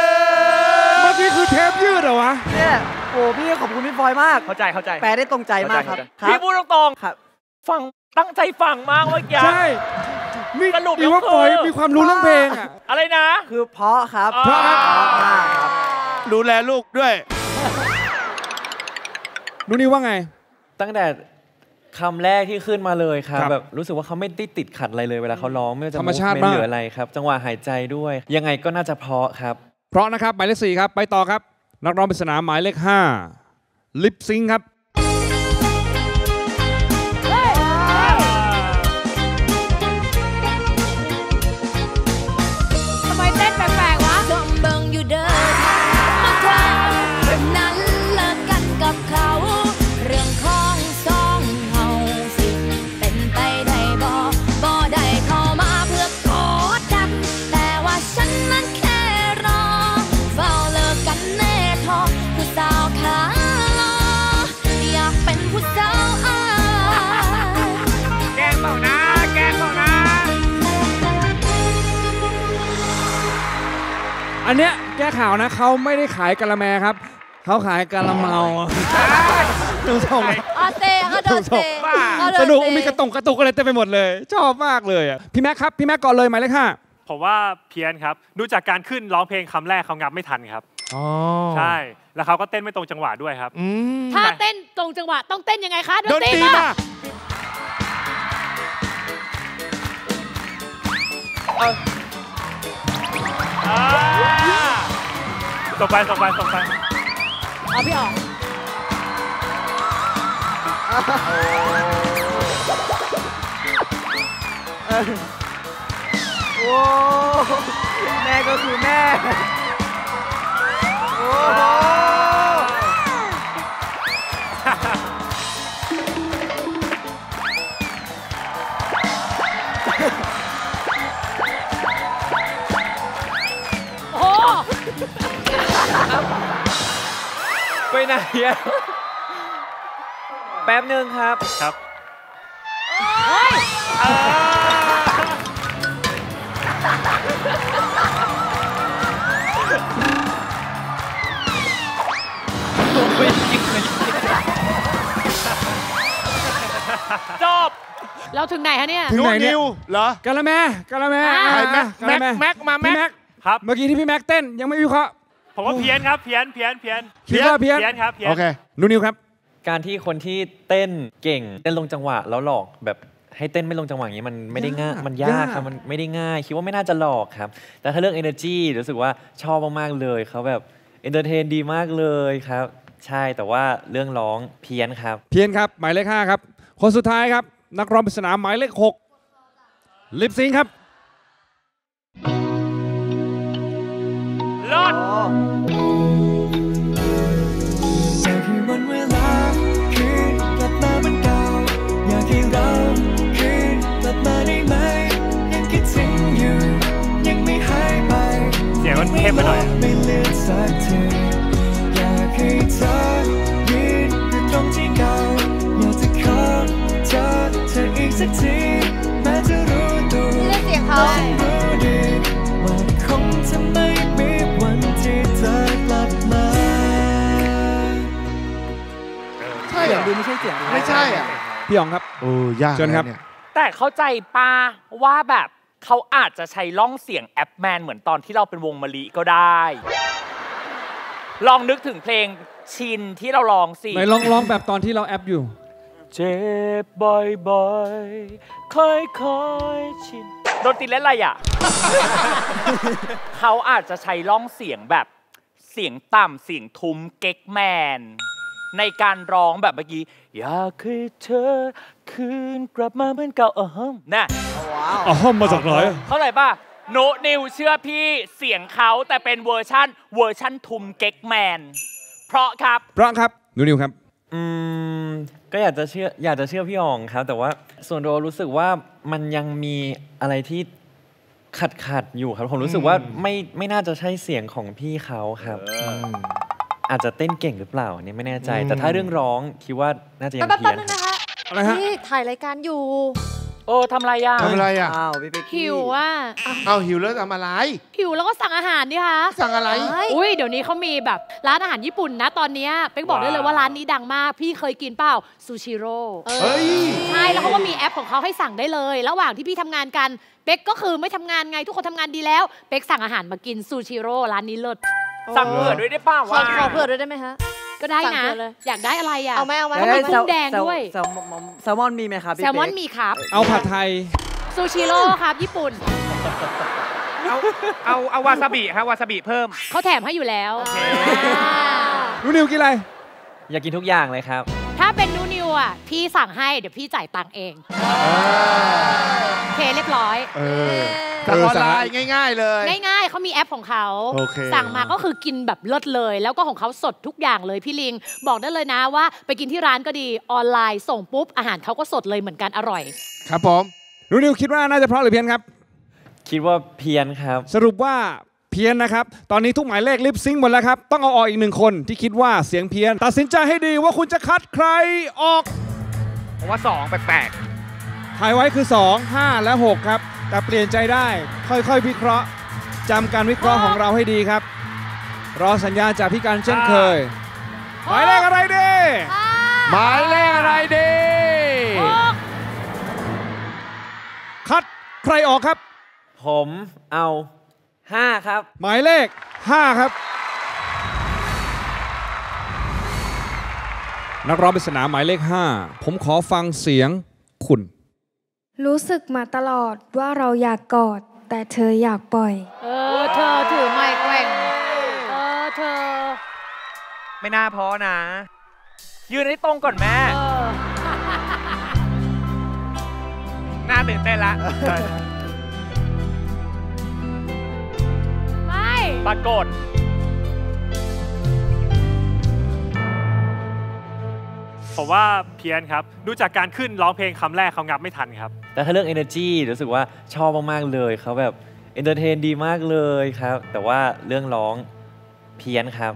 เมื่อกี้คือเทปยืดเหรอวะเนี่ยโอ้พี่ขอบคุณพี่ฟอยมากเข้าใจเข้าใจแปลได้ตรงใจมากครับพี่พูดตรงครับๆฟังตั้งใจฟังมากเมื่อกี้ใช่นี่สรุปดีว่าปอยมีความรู้เรื่องเพลงอ่ะอะไรนะคือเพราะครับเพราะครับมากครับดูแลลูกด้วยนุนิวว่าไงตั้งแต่คำแรกที่ขึ้นมาเลยครับครับแบบรู้สึกว่าเขาไม่ได้ติดขัดอะไรเลยเวลาเขาร้องไม่ว่าจะธรรมชาติเมนมากหรืออะไรครับ จังหวะหายใจด้วย ยังไงก็น่าจะเพราะครับเพราะนะครับหมายเลขสี่ครับ ไปต่อครับ นักร้องปริศนาหมายเลขห้าลิปซิงค์ครับทำไมเต้นแปลกๆวะจมเบิ่งอยู่เด้อมาทำแบบนั้นเลิกกันกับเขา เรื่องของสองเฮาสิเป็นไปได้บ่บ่ได้เข้ามาเพื่อกดดันแต่ว่าฉันนั้นแค่รอเฝ้าเลิกกันแน่ทอผู้สาวขาลออยากเป็นผู้สาวอ้ายแกงเปล่านะแกงเปล่านะอันเนี้ยแก้ข่าวนะเขาไม่ได้ขายกะละแมครับ เขาขายกะละเมาดูส่งอาเซอาโดเซอาโดเซสนุกมีกระตุกกระตุกอะไรเต็มไปหมดเลย ชอบมากเลยอ่ะพี่แม็กครับพี่แม็กก่อนเลยหมายเลขห้าผมว่าเพี้ยนครับดูจากการขึ้นร้องเพลงคำแรกเขางับไม่ทันครับใช่แล้วเขาก็เต้นไม่ตรงจังหวะด้วยครับถ้าเต้นตรงจังหวะต้องเต้นยังไงคะดนตรีมาส่งไปส่งไปส่งไปเอาพี่ออกโอ้แม่ก็คือแม่โอ้โหโอ้ไปไหนอะแป๊บหนึ่งครับครับเฮ้ยจบเราถึงไหนฮะเนี่ยถึงไหนเนี่ยนิวเหรอกะละแมกะละแมอ่าอ่าแม็กกะละแม็กแม็กมาแม็กพี่แม็กครับเมื่อกี้ที่พี่แม็กเต้นยังไม่วิเคราะห์ผมว่าเพี้ยนครับเพี้ยนเพี้ยนเพี้ยนคิดว่าเพี้ยนเพี้ยนครับเพี้ยนโอเคนุนิวครับการที่คนที่เต้นเก่งเต้นลงจังหวะแล้วหลอกแบบให้เต้นไม่ลงจังหวะอย่างนี้มันไม่ได้ง่ายยากมันยากยากครับมันไม่ได้ง่าย คิดว่าไม่น่าจะหลอกครับ แต่ถ้าเรื่อง energy รู้สึกว่าชอบมากๆเลยเขาแบบ entertain ดีมากเลยครับ ใช่แต่ว่าเรื่องร้องเพี้ยนครับเพียนครับหมายเลขห้าครับคนสุดท้ายครับนักร้องปริศนาหมายเลขหกลิปซิงค์ครับรอดอยากให้วันเวลาคืนกลับมาเหมือนเก่าอยากให้เราคืนกลับมาได้ไหมยังคิดถึงอยู่ยังไม่หายไปเสียงมันเข้มไปหน่อยไม่เลือนสักทีอยากให้เธอยืนอยู่ตรงที่เก่าอยากจะขอเจอเธออีกสักทีแม้จะรู้ตัวนี่เสียงเขาฉันรู้ดีว่าคงจะไม่มีวันที่เธอกลับมาใช่เสีเหรยงอดูไม่ใช่เสียงไม่ใช่อ่ะพี่หยองครับโอ้ยากเชิญครับนะเนี่ยแต่เข้าใจป้าว่าแบบเขาอาจจะใช้ล่องเสียงแอปแมนเหมือนตอนที่เราเป็นวงมะลิก็ได้ลองนึกถึงเพลงชินที่เราร้องสิไหนลองร้องแบบตอนที่เราแอปอยู่เจ็บบ่อยๆค่อยๆชินโดนตีเล่นอะไรอ่ะ เขาอาจจะใช้ร่องเสียงแบบเสียงต่ำเสียงทุ้มเก๊กแมนในการร้องแบบเมื่อกี้อยากให้เธอคืนกลับมาเหมือนเก่าอ๋อฮึมน่ะอ๋อฮึมมาจากไหนเข้าใจป่ะโนนิวเชื่อพี่เสียงเขาแต่เป็นเวอร์ชั่นเวอร์ชั่นทุ้มเก๊กแมนเพราะครับเพราะครับหนูนิวครับอืมก็อยากจะเชื่ออยากจะเชื่อพี่อ๋องครับแต่ว่าส่วนตัวรู้สึกว่ามันยังมีอะไรที่ขัดขัดอยู่ครับผมรู้สึกว่าไม่ไม่น่าจะใช่เสียงของพี่เขาครับอาจจะเต้นเก่งหรือเปล่านี่ไม่แน่ใจแต่ถ้าเรื่องร้องคิดว่าน่าจะยังเพี้ยนอะไรฮะนี่ถ่ายรายการอยู่โอ้ทำอะไรอ่ะทำอะไรอ่ะอ้าวพี่เป๊กหิวอ่ะเอาหิวแล้วทำอะไรหิวแล้วก็สั่งอาหารดิคะสั่งอะไรอุ้ยเดี๋ยวนี้เขามีแบบร้านอาหารญี่ปุ่นนะตอนนี้เป๊กบอกได้เลยว่าร้านนี้ดังมากพี่เคยกินเปล่าซูชิโร่ใช่แล้วเขาก็มีแอปของเขาให้สั่งได้เลยระหว่างที่พี่ทำงานกันเป๊กก็คือไม่ทำงานไงทุกคนทำงานดีแล้วเป๊กสั่งอาหารมากินซูชิโร่ร้านนี้เลิศสั่งเผื่อด้วยได้ป่าววะขอเผื่อด้วยได้ไหมฮะก็ได้นะอยากได้อะไรอ่ะเอาไหมเอาไหมมีกุ้งแดงด้วยแซลมอนมีไหมครับแซลมอนมีครับเอาผัดไทยซูชิโร่ครับญี่ปุ่นเอาเอาเอาวาซาบิฮะวาซาบิเพิ่มเขาแถมให้อยู่แล้วนูนิวกินอะไรอยากกินทุกอย่างเลยครับถ้าเป็นนูนิวอ่ะพี่สั่งให้เดี๋ยวพี่จ่ายตังค์เองโอเคเรียบร้อยเออสั่งออนไลน์ง่ายๆเลยง่ายๆเขามีแอปของเขาสั่งมาก็คือกินแบบเลิศเลยแล้วก็ของเขาสดทุกอย่างเลยพี่ลิงบอกได้เลยนะว่าไปกินที่ร้านก็ดีออนไลน์ส่งปุ๊บอาหารเขาก็สดเลยเหมือนกันอร่อยครับผมนูนิวคิดว่าน่าจะเพราะหรือเพี้ยนครับคิดว่าเพี้ยนครับสรุปว่าเพี้ยนนะครับตอนนี้ทุกหมายเลขลิปซิงค์หมดแล้วครับต้องเอาออกอีกหนึ่งคนที่คิดว่าเสียงเพี้ยนตัดสินใจให้ดีว่าคุณจะคัดใครออกผมว่าสองแปลกๆถ่ายไว้คือสอง ห้าและหกครับแต่เปลี่ยนใจได้ค่อยๆวิเคราะห์จำการวิเคราะห์ของเราให้ดีครับรอสัญญาณจากพี่การเช่นเคยหมายเลขอะไรดีหมายเลขอะไรดีคัดใครออกครับผมเอาห้าครับหมายเลขห้าครับนักร้องปริศนาหมายเลขห้าผมขอฟังเสียงคุณรู้สึกมาตลอดว่าเราอยากกอดแต่เธออยากปล่อยเออเธอถือไม้แกว่งเออเธอไม่น่าพอนะยืนให้ตรงก่อนแม่น่าตื่นเต้นละไม่ปรากฏผมว่าเพี้ยนครับดูจากการขึ้นร้องเพลงคำแรกเขางับไม่ทันครับแต่ถ้าเรื่อง energy รู้สึกว่าชอบมากๆเลยเขาแบบ entertain ดีมากเลยครับแต่ว่าเรื่องร้องเพี้ยนครับ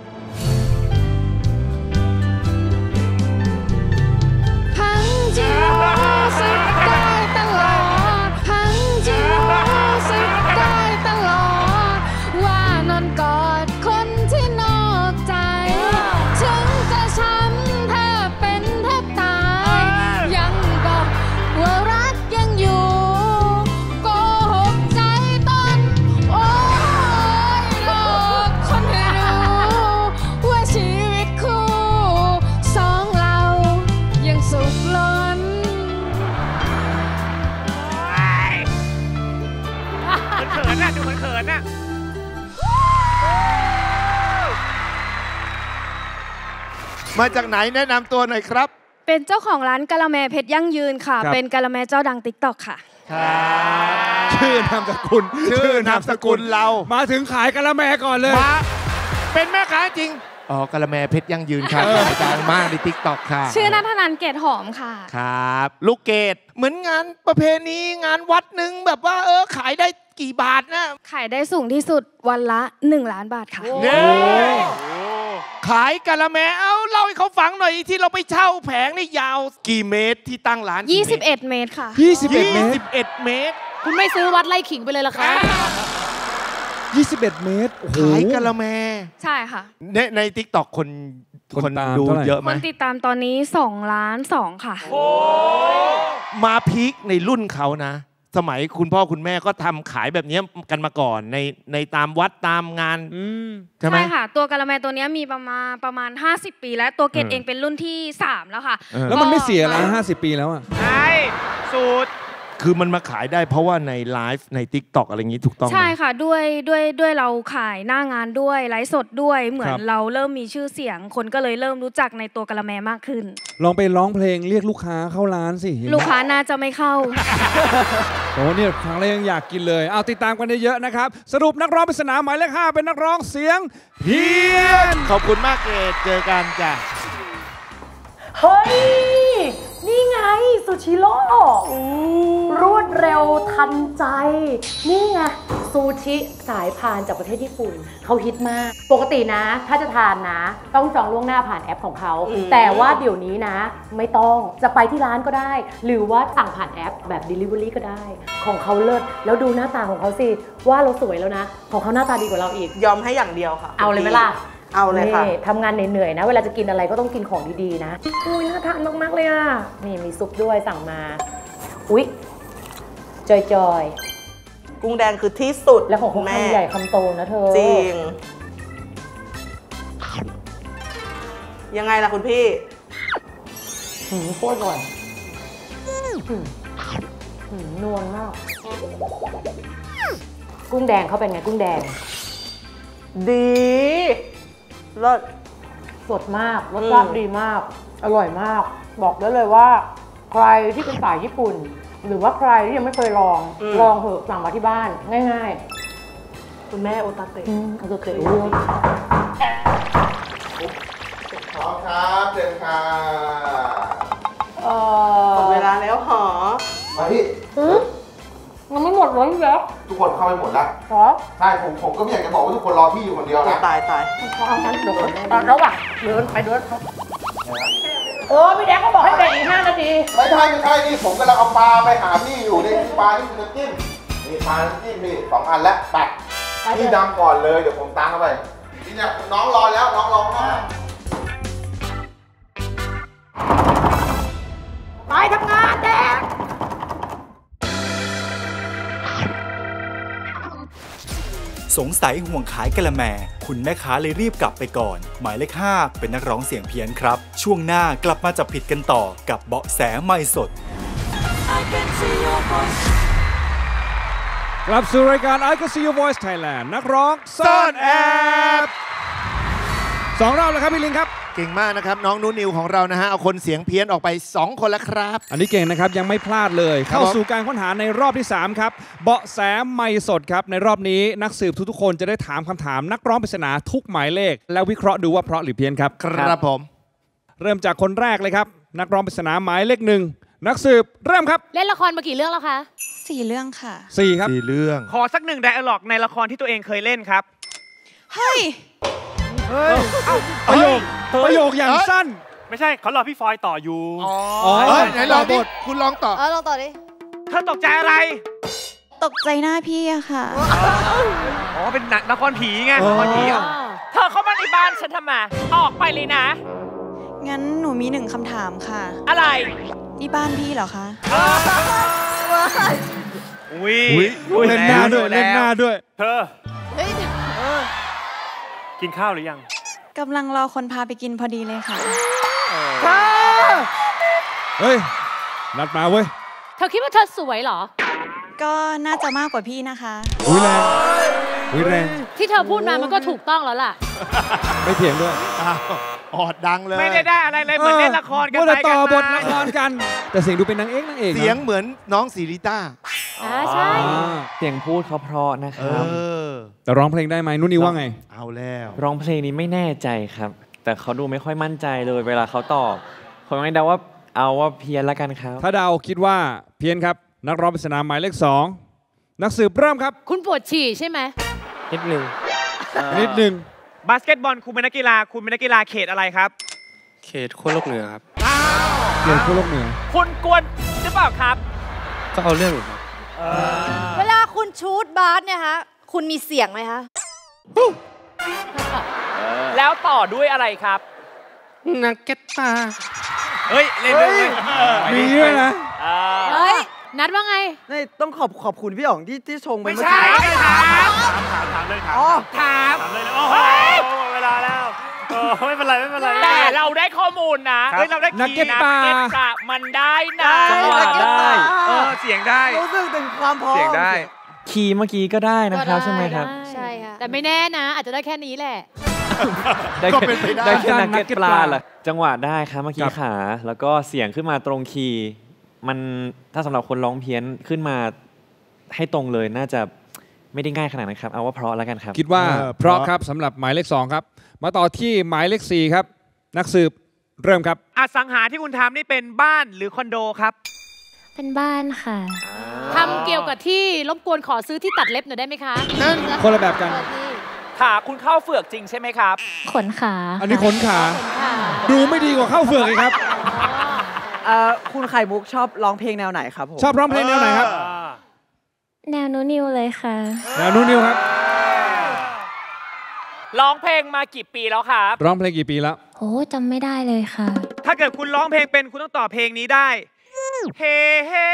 พังจิ๋วสุดได้ตลอดพังจิ๋วสุดได้ตลอดว่านอนกอดคนที่นอกใจถึงจะช้ำแทบเป็นแทบตายยังบอกว่ารักยังอยู่โกหกใจตนโอ้ยหลอกคนให้รู้ว่าชีวิตคู่สองเรายังสุขล้นเขินๆน่ะดูเขินๆน่ะมาจากไหนแนะนำตัวหน่อยครับเป็นเจ้าของร้านกะละแมเพชรยั่งยืนค่ะเป็นกะละแมเจ้าดังติ๊กต็อกค่ะชื่อนามสกุลชื่อนามสกุลเรามาถึงขายกะละแมก่อนเลยมาเป็นแม่ค้าจริงอ๋อกะละแมเพชรยั่งยืนค่ะดังมากในติ๊กต็อกค่ะชื่อนัทนันเกตหอมค่ะครับลูกเกดเหมือนงานประเพณีงานวัดหนึ่งแบบว่าเออขายได้กี่บาทนะขายได้สูงที่สุดวันละหนึ่งล้านบาทค่ะขายกะละแมเอาเล่าให้เขาฟังหน่อยที่เราไปเช่าแผงนี่ยาวกี่เมตรที่ตั้งร้านยี่สิบเอ็ดเมตรค่ะยี่สิบเอ็ดเมตรยี่สิบเอ็ดเมตรคุณไม่ซื้อวัดไร่ขิงไปเลยเหรอคะยี่สิบเอ็ดเมตรขายกะละแมใช่ค่ะในในติ๊กต็อกคนคนดูเยอะไหมคนติดตามตอนนี้สองล้านสองค่ะมาพีคในรุ่นเขานะสมัยคุณพ่อคุณแม่ก็ทำขายแบบนี้กันมาก่อนในในตามวัดตามงานใช่ไหมใช่ค่ะตัวกะละแมตัวนี้มีประมาณประมาณห้าสิบปีแล้วตัวเกดเองเป็นรุ่นที่สามแล้วค่ะแล้วมันไม่เสียแล้วห้าสิบปีแล้วอ่ะใช่สูตรคือมันมาขายได้เพราะว่าในไลฟ์ใน ติ๊กต็อก อะไรอย่างนี้ถูกต้องไหมใช่ค่ะด้วยด้วยด้วยเราขายหน้างานด้วยไลฟ์สดด้วยเหมือนเราเริ่มมีชื่อเสียงคนก็เลยเริ่มรู้จักในตัวกะละแมมากขึ้นลองไปร้องเพลงเรียกลูกค้าเข้าร้านสิลูกค้าน่าจะไม่เข้าโอ้เนี่ยครั้งแรกยังอยากกินเลยเอาติดตามกันเยอะๆนะครับสรุปนักร้องปริศนาหมายเลขห้าเป็นนักร้องเสียงเพี้ยนขอบคุณมากเกดเจอกันจ้ะเฮ้ยนี่ไงซูชิโร่รวดเร็วทันใจนี่ไงซูชิสายพานจากประเทศญี่ปุ่นเขาฮิตมากปกตินะถ้าจะทานนะต้องจองล่วงหน้าผ่านแอปของเขาแต่ว่าเดี๋ยวนี้นะไม่ต้องจะไปที่ร้านก็ได้หรือว่าสั่งผ่านแอปแบบ Delivery ก็ได้ของเขาเลิศแล้วดูหน้าตาของเขาสิว่าเราสวยแล้วนะของเขาหน้าตาดีกว่าเราอีกยอมให้อย่างเดียวค่ะเอาเลยไหมล่ะเอาเลยค่ะทำงานเหนื่อยๆนะเวลาจะกินอะไรก็ต้องกินของดีๆนะอุ้ยน่าทานมากๆเลยอ่ะนี่มีซุปด้วยสั่งมาอุ๊ยจอยๆกุ้งแดงคือที่สุดแล้วของคุณแม่ใหญ่คำโตนะเธอจริงยังไงล่ะคุณพี่หืมโคตรอร่อยหืมนวลมากกุ้งแดงเขาเป็นไงกุ้งแดงดีรสสดมากรสชาติดีมากอร่อยมากบอกได้เลยว่าใครที่เป็นสายญี่ปุ่นหรือว่าใครที่ยังไม่เคยลองลองเถอะสั่งมาที่บ้านง่ายๆคุณแม่โอตาเตะโอตาเตะพร้อมครับเชิญค่ะหมดเวลาแล้วหอมาพี่ยังไม่หมดเลยพี่แบ๊กทุกคนเข้าไปหมดแล้วใช่ผมผมก็ไม่อยากจะบอกว่าทุกคนรอพี่อยู่คนเดียวนะตายตายเอางั้นเดี๋ยวตอนระหว่างเดินไปเดินโอ้พี่แบ๊กก็บอกให้เบรกอีกห้านาทีไม่ใช่ไม่ใช่นี่ผมกำลังเอาปลาไปหาพี่อยู่นี่ปลาที่คุณจะจิ้มนี่ปลาจิ้มนี่สองอันแล้วแปะพี่ดำก่อนเลยเดี๋ยวผมตามเข้าไปนี่เนี่ยน้องรอแล้วน้องรอมากไปทำงานแดกสงสัยห่วงขายกะละแมคุณแม่ค้าเลยรีบกลับไปก่อนหมายเลขห้าเป็นนักร้องเสียงเพี้ยนครับช่วงหน้ากลับมาจับผิดกันต่อกับเบาะแสไม่สดกลับสู่รายการ I Can See Your Voice Thailand นักร้องซ่อนแอบสองรอบแล้วครับพี่ลิงครับเก่งมากนะครับน้องนูนิวของเรานะฮะเอาคนเสียงเพี้ยนออกไปสองคนแล้วครับอันนี้เก่งนะครับยังไม่พลาดเลยเข้าสู่การค้นหาในรอบที่สามครับเบาะแสไม่สดครับในรอบนี้นักสืบทุกๆคนจะได้ถามคำถามนักร้องปริศนาทุกหมายเลขแล้ววิเคราะห์ดูว่าเพราะหรือเพี้ยนครับครับผมเริ่มจากคนแรกเลยครับนักร้องปริศนาหมายเลขหนึ่งนักสืบเริ่มครับเล่นละครมากี่เรื่องแล้วคะสี่เรื่องค่ะสี่ครับสี่เรื่องขอสักหนึ่งไดอะล็อกในละครที่ตัวเองเคยเล่นครับเฮ้ยเฮ้ยประโยคประโยคอย่างสั้นไม่ใช่เขารอพี่ฟอยต่ออยู่อ๋อไหนลองบทคุณลองต่อเออลองต่อดิเธอตกใจอะไรตกใจหน้าพี่อะค่ะอ๋อเป็นละครผีไงละครผีเธอเข้ามาในบ้านฉันทำไมออกไปเลยนะงั้นหนูมีหนึ่งคำถามค่ะอะไรนี่บ้านพี่เหรอคะอุ้ยเล่นหน้าด้วยเล่นหน้าด้วยเธอกินข้าวหรือยังกำลังรอคนพาไปกินพอดีเลยค่ะเฮ้ยนัดมาเว้ยเธอคิดว่าเธอสวยเหรอก็น่าจะมากกว่าพี่นะคะอุ้ยแรงอุ้ยแรงที่เธอพูดมามันก็ถูกต้องแล้วล่ะไม่เถียงด้วยออดดังเลยไม่ได้ได้อะไรเลยเหมือนเล่นละครกันไปกันมาต่อบทละครกันแต่เสียงดูเป็นนางเอกนางเอกเสียงเหมือนน้องศิริต้าอ่าใช่เสียงพูดเขาเพราะนะครับแต่ร้องเพลงได้ไหมนุ่นนี่ว่าไงเอาแล้วร้องเพลงนี้ไม่แน่ใจครับแต่เขาดูไม่ค่อยมั่นใจเลยเวลาเขาตอบผมไม่เดาว่าเอาว่าเพี้ยนละกันครับถ้าเดาคิดว่าเพี้ยนครับนักร้องปริศนาหมายเลขสองนักสืบเริ่มครับคุณปวดฉี่ใช่ไหมนิดหนึ่งนิดหนึ่งบาสเกตบอลคุณเป็นนักกีฬาคุณเป็นนักกีฬาเขตอะไรครับเขตขั้วโลกเหนือครับเขตขั้วโลกเหนือคุณกวนหรือเปล่าครับก็เอาเรื่องอยู่ครับเวลาคุณชูตบาสเนี่ยฮะคุณมีเสียงไหมคะแล้วต่อด้วยอะไรครับนักเก็ตตาเฮ้ยเล่นด้วยมีด้วยนะเฮ้ยนัดว่าไงนี่ต้องขอบขอบคุณพี่อ๋องที่ที่ชงไปไม่ใช่ไม่ถามถามถามเลยถามอ๋อถามถามเลยโอ้โหเวลาแล้วโอ้ไม่เป็นไรไม่เป็นไรแต่เราได้ข้อมูลนะเฮ้ยเราได้นักคีเก็ตย์นะปลาเก็ตปลามันได้นะจังหวะได้เออเสียงได้รู้สึกถึงความพร้อมเสียงได้คีย์เมื่อกี้ก็ได้นะครับใช่ไหมครับใช่ค่ะแต่ไม่แน่นะ อาจจะได้แค่นี้แหละได้ก็แค่เป็นไปได้ได้แค่นักเก็ตนักเก็ตปปลาลาเหรอจังหวะได้ครับเมื่อกี้ขา แล้วก็เสียงขึ้นมาตรงคีย์มันถ้าสำหรับคนร้องเพี้ยนขึ้นมาให้ตรงเลยน่าจะไม่ได้ง่ายขนาดนั้นครับเอาว่าเพราะแล้วกันครับคิดว่าเพราะครับสำหรับหมายเลขสองครับมาต่อที่หมายเลขสี่ครับนักสืบเริ่มครับอสังหาที่คุณทำนี่เป็นบ้านหรือคอนโดครับเป็นบ้านค่ะทำเกี่ยวกับที่รบกวนขอซื้อที่ตัดเล็บหน่อยได้ไหมคะคนละแบบกันขาคุณเข้าเฟือกจริงใช่ไหมครับขนขาอันนี้ขนขา ดูไม่ดีกว่าเข้าเฟือกเลยครับเอ่อคุณไข่มุกชอบร้องเพลงแนวไหนครับผมชอบร้องเพลงแนวไหนครับแนวนูนิวเลยค่ะแนวนูนิวครับร้องเพลงมากี่ปีแล้วครับร้องเพลงกี่ปีแล้วโอ้จำไม่ได้เลยค่ะถ้าเกิดคุณร้องเพลงเป็นคุณต้องตอบเพลงนี้ได้เฮ้เฮ้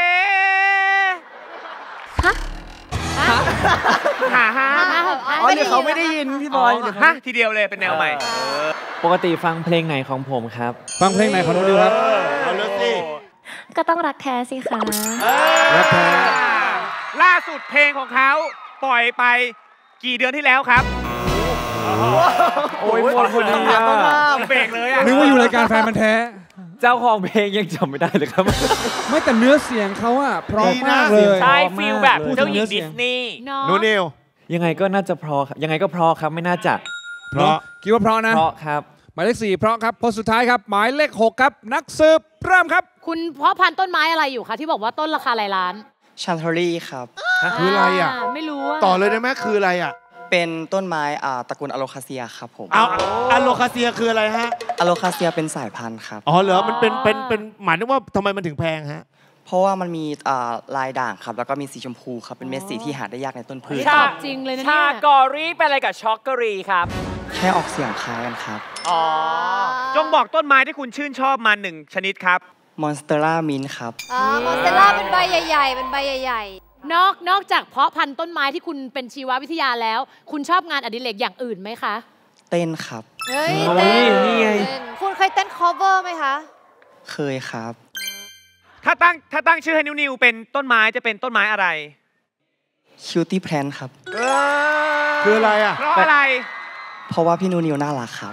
ฮะฮะฮะฮะอ๋อเดี๋ยวเขาไม่ได้ยินพี่บอยฮะทีเดียวเลยเป็นแนวใหม่ปกติฟังเพลงไหนของผมครับฟังเพลงไหนของนูนิวครับเอาเลือกสิก็ต้องรักแท้สิคะรักแท้ล่าสุดเพลงของเขาปล่อยไปกี่เดือนที่แล้วครับโอ้ยหมดพอดีอ่ะเบรกเลยอ่ะนึกว่าอยู่รายการแฟนมันแท้เจ้าของเพลงยังจำไม่ได้เลยครับไม่แต่เนื้อเสียงเขาอะเพราะมากเลยใช่ฟิลแบบเจ้าหญิงดิสนีย์นูนิวยังไงก็น่าจะเพราะครับยังไงก็เพราะครับไม่น่าจะเพราะคิดว่าเพราะนะเพราะครับหมายเลขสี่เพราะครับคนสุดท้ายครับหมายเลขหกครับนักสืบเริ่มครับคุณเพาะพันธุ์ต้นไม้อะไรอยู่คะที่บอกว่าต้นราคาหลายล้านชันทอรี่ครับคืออะไรอ่ะไม่รู้อะต่อเลยได้ไหมคืออะไรอ่ะเป็นต้นไม้อ่าตระกูลอะโลคาเซียครับผมเอาอะโลคาเซียคืออะไรฮะอะโลคาเซียเป็นสายพันธุ์ครับอ๋อเหรอมันเป็นเป็นเป็นหมายถึงว่าทำไมมันถึงแพงฮะเพราะว่ามันมีอ่าลายด่างครับ แล้วก็มีสีชมพูครับ เป็นเม็ดสีที่หาได้ยากในต้นพืชตอบจริงเลยนะเนี่ยชากอรี่เป็นอะไรกับช็อกเกอรี่ครับแค่ออกเสียงคล้ายกันครับอ๋อจงบอกต้นไม้ที่คุณชื่นชอบมาหนึ่งชนิดครับมอนสเตอร่ามินครับอ่ามอนสเตอร่าเป็นใบใหญ่ ๆ เป็นใบใหญ่นอกนอกจากเพาะพันธุ์ต้นไม้ที่คุณเป็นชีววิทยาแล้ว คุณชอบงานอดิเรกอย่างอื่นไหมคะเต้นครับๆ เฮ้ยโอ้เต้ยนนี่ไงเต้นคุณเคยเต้น cover ไหมคะเคยครับถ้าตั้งถ้าตั้งชื่อให้นิวนิวเป็นต้นไม้จะเป็นต้นไม้อะไรคิวตี้แพลนครับคืออะไรอ่ะเพราะอะไรเพราะว่าพี่นูนิวน่ารักครับ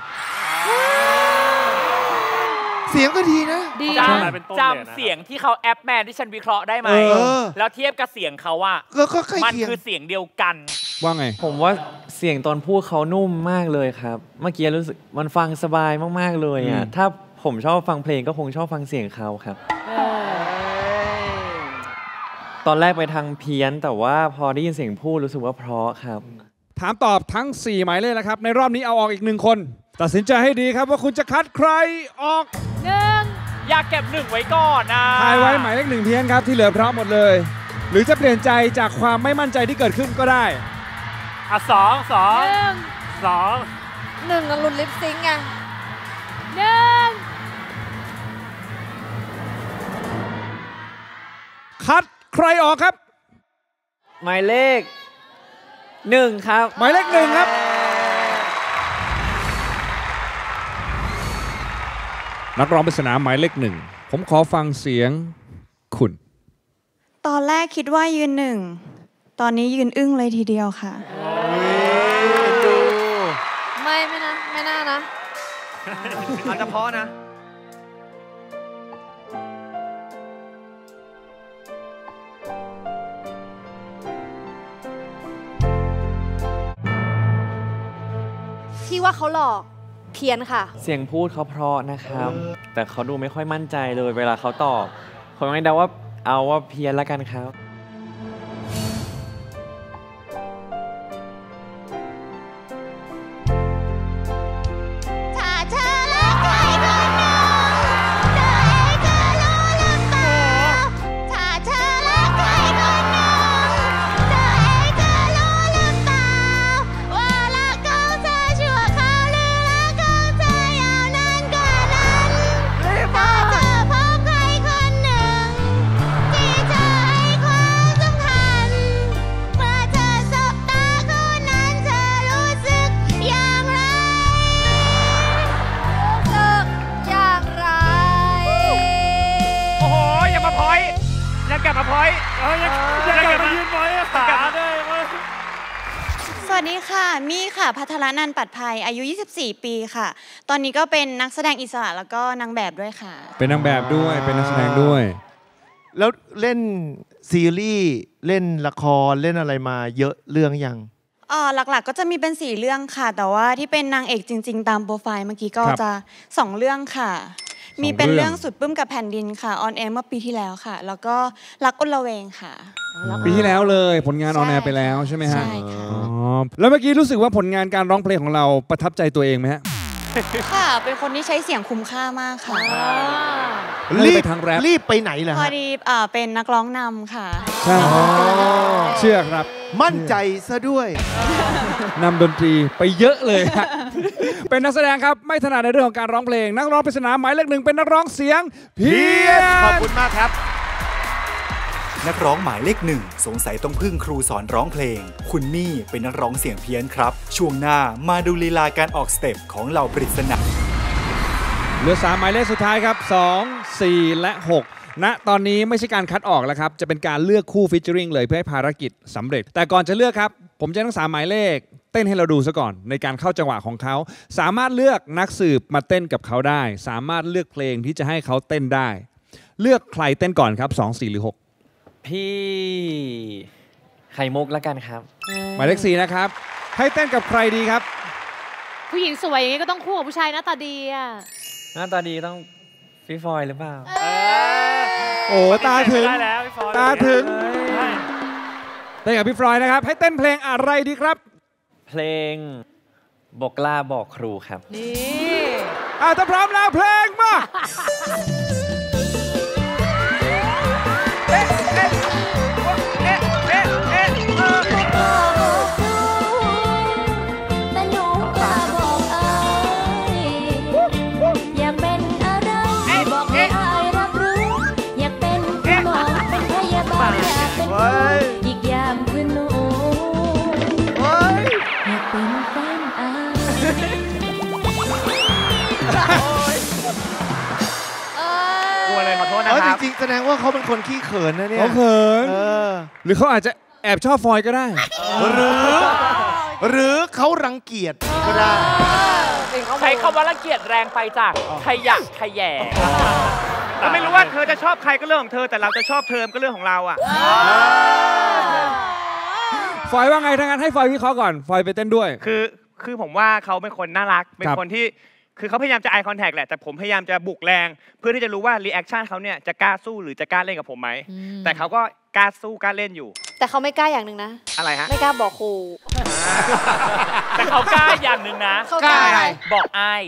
เสียงก็ดีนะดีจนะำจำเสียงที่เขาแอปแมนที่ฉันวิเคราะห์ได้ไหมเออแล้วเทียบกับเสียงเขาอะก็ก็ใกล้มันเคียงคือเสียงเดียวกันว่าไงผมว่าเสียงตอนพูดเขานุ่มมากเลยครับ เมื่อกี้รู้สึกมันฟังสบายมากๆเลยอ่ะอืมถ้าผมชอบฟังเพลงก็คงชอบฟังเสียงเขาครับ ตอนแรกไปทางเพี้ยนแต่ว่าพอได้ยินเสียงพูดรู้สึกว่าเพราะครับถามตอบทั้งสี่หมายเลขแล้วครับในรอบนี้เอาออกอีกหนึ่งคน ตัดสินใจให้ดีครับว่าคุณจะคัดใครออกหนึ่งอยากเก็บหนึ่งไว้ก่อนนะทายไว้หมายเลขหนึ่งเพี้ยนครับที่เหลือเพราะหมดเลย หรือจะเปลี่ยนใจจากความไม่มั่นใจที่เกิดขึ้นก็ได้อ่ะสองสองหนึ่งสองหนึ่งอะหลุดลิปซิงค์ไงหนึ่งคัดใครออกครับหมายเลขหนึ่งครับหมายเลขหนึ่งครับ นักร้องปริศนาหมายเลขหนึ่งผมขอฟังเสียงคุณตอนแรกคิดว่ายืนหนึ่ง ตอนนี้ยืนอึ้งเลยทีเดียวค่ะไม่ไม่นะ ไม่น่านะอาจจะเพราะนะที่ว่าเขาหลอกเพี้ยนค่ะเสียงพูดเขาเพราะนะครับ แต่เขาดูไม่ค่อยมั่นใจเลยเวลาเขาตอบผมไม่เดาว่าเอาว่าเพี้ยนละกันครับถ้าเธอรักใครคนหนึ่งเธอเองจะรู้หรือเปล่าถ้าเธอรักใครคนหนึ่งเธอเองจะรู้หรือเปล่าว่ารักของเธอชั่วคราวหรือรักของเธอยาวนานกว่านั้นถ้าเธอพบใครคนหนึ่งที่เธอให้บมาพอยอยากกลับมายืนพอยขาได้สวัสดีค่ะมี่ค่ะภัทรนันท์ปัดภัยอายุยี่สิบสี่ปีค่ะตอนนี้ก็เป็นนักแสดงอิสระแล้วก็นางแบบด้วยค่ะเป็นนางแบบด้วยเป็นนักแสดงด้วยแล้วเล่นซีรีส์เล่นละครเล่นอะไรมาเยอะเรื่องยังอ๋อหลักๆก็จะมีเป็นสี่เรื่องค่ะแต่ว่าที่เป็นนางเอกจริงๆตามโปรไฟล์เมื่อกี้ก็จะสองเรื่องค่ะมีเป็นเรื่องสุดปลื้มกับแผ่นดินค่ะออนแอร์เมื่อปีที่แล้วค่ะแล้วก็รักอลเวงค่ะปีที่แล้วเลยผลงานออนแอร์ไปแล้วใช่ไหมฮะใช่ค่ะอ๋อแล้วเมื่อกี้รู้สึกว่าผลงานการร้องเพลงของเราประทับใจตัวเองไหมฮะค่ะเป็นคนที่ใช้เสียงคุ้มค่ามากค่ะรีบไปทางแรปรีบไปไหนล่ะพอดีเป็นนักร้องนำค่ะใช่เชื่อครับมั่นใจซะด้วยนำดนตรีไปเยอะเลยฮะเป็นนักแสดงครับไม่ถนัดในเรื่องของการร้องเพลงนักร้องปริศนาหมายเลขหนึ่งเป็นนักร้องเสียงเพี้ยนขอบคุณมากครับนักร้องหมายเลขหนึ่งสงสัยต้องพึ่งครูสอนร้องเพลงคุณมี่เป็นนักร้องเสียงเพี้ยนครับช่วงหน้ามาดูลีลาการออกสเต็ปของเหล่าปริศนาเหลือสามหมายเลขสุดท้ายครับสอง สี่และหกณตอนนี้ไม่ใช่การคัดออกแล้วครับจะเป็นการเลือกคู่ฟีเจอริงเลยเพื่อให้ภารกิจสำเร็จแต่ก่อนจะเลือกครับผมจะทั้งสามหมายเลขเต้นให้เราดูซะก่อนในการเข้าจังหวะของเขาสามารถเลือกนักสืบมาเต้นกับเขาได้สามารถเลือกเพลงที่จะให้เขาเต้นได้เลือกใครเต้นก่อนครับสอง สี่หรือหกพี่ไข่มุกแล้วกันครับหมายเลขสี่นะครับให้เต้นกับใครดีครับผู้หญิงสวยอย่างนี้ก็ต้องคู่กับผู้ชายหน้าตาดีอ่ะหน้าตาดีต้องพี่ฟอยหรือเปล่าโอ้ตาถึงตาถึงเต้นกับพี่ฟอยนะครับให้เต้นเพลงอะไรดีครับเพลงบอกลาบอกครูครับนี่อ่ะถ้าพร้อมแล้วเพลงมาอีกอย่างคือหนูอยากเป็นแฟนอากลัวเลยขอโทษนะครับจริงๆแสดงว่าเขาเป็นคนขี้เขินนะเนี่ยเขาเขินหรือเขาอาจจะแอบชอบฟอยก็ได้หรือหรือเขารังเกียจก็ได้ใช้คำว่ารังเกียจแรงไปจากขยะขยะเราไม่รู้ว่าเธอจะชอบใครก็เรื่องของเธอแต่เราจะชอบเธอก็เรื่องของเราอ่ะฟอยว่าไงทั้งนั้นให้ฟอยวิเคราะห์ก่อนฟอยไปเต้นด้วยคือคือผมว่าเขาเป็นคนน่ารักเป็นคนที่คือเขาพยายามจะ eye contact แหละแต่ผมพยายามจะบุกแรงเพื่อที่จะรู้ว่า reaction เขาเนี่ยจะกล้าสู้หรือจะกล้าเล่นกับผมไหมแต่เขาก็กล้าสู้กล้าเล่นอยู่แต่เขาไม่กล้าอย่างหนึ่งนะอะไรฮะไม่กล้าบอกครูแต่เขากล้าอย่างหนึ่งนะกล้าอะไรบอกไอ้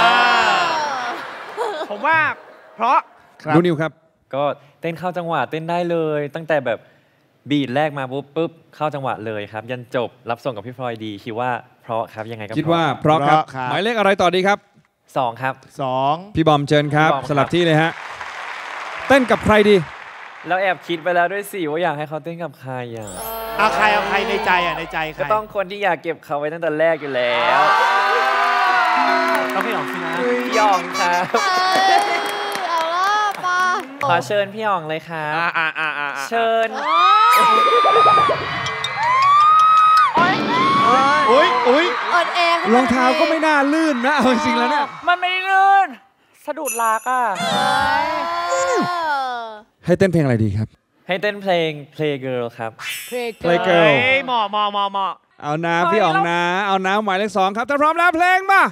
ผมว่าเพราะดูนิวครับก็เต้นเข้าจังหวะเต้นได้เลยตั้งแต่แบบบีทแรกมาปุ๊บปุ๊บเข้าจังหวะเลยครับยันจบรับส่งกับพี่ฟลอยดีคิดว่าเพราะครับยังไงก็คิดว่าเพราะครับหมายเลขอะไรต่อดีครับสองครับสองพี่บอมเชิญครับสลับที่เลยฮะเต้นกับใครดีเราแอบคิดไปแล้วด้วยสิว่าอยากให้เขาเต้นกับใครอ่ะเอาใครเอาใครในใจอ่ะในใจใครก็ต้องคนที่อยากเก็บเขาไว้ตั้งแต่แรกอยู่แล้วต้องพี่อ๋องสินะพี่อ๋องครับเอาล่ะป้าขอเชิญพี่อ๋องเลยครับอ่าอ่าอ่าเชิญอุ้ยอุ้ยอ่อนแอรองเท้าก็ไม่น่าลื่นนะจริงๆแล้วเนี่ยมันไม่ลื่นสะดุดลากอ่ะให้เต้นเพลงอะไรดีครับให้เต้นเพลง Play Girl ครับ Play Girl เหมาะเหมาะเหมาะเหมาะเอาน้ำพี่อ๋องนะเอาน้ำหมายเลขสองครับถ้าพร้อมแล้วเพลงมา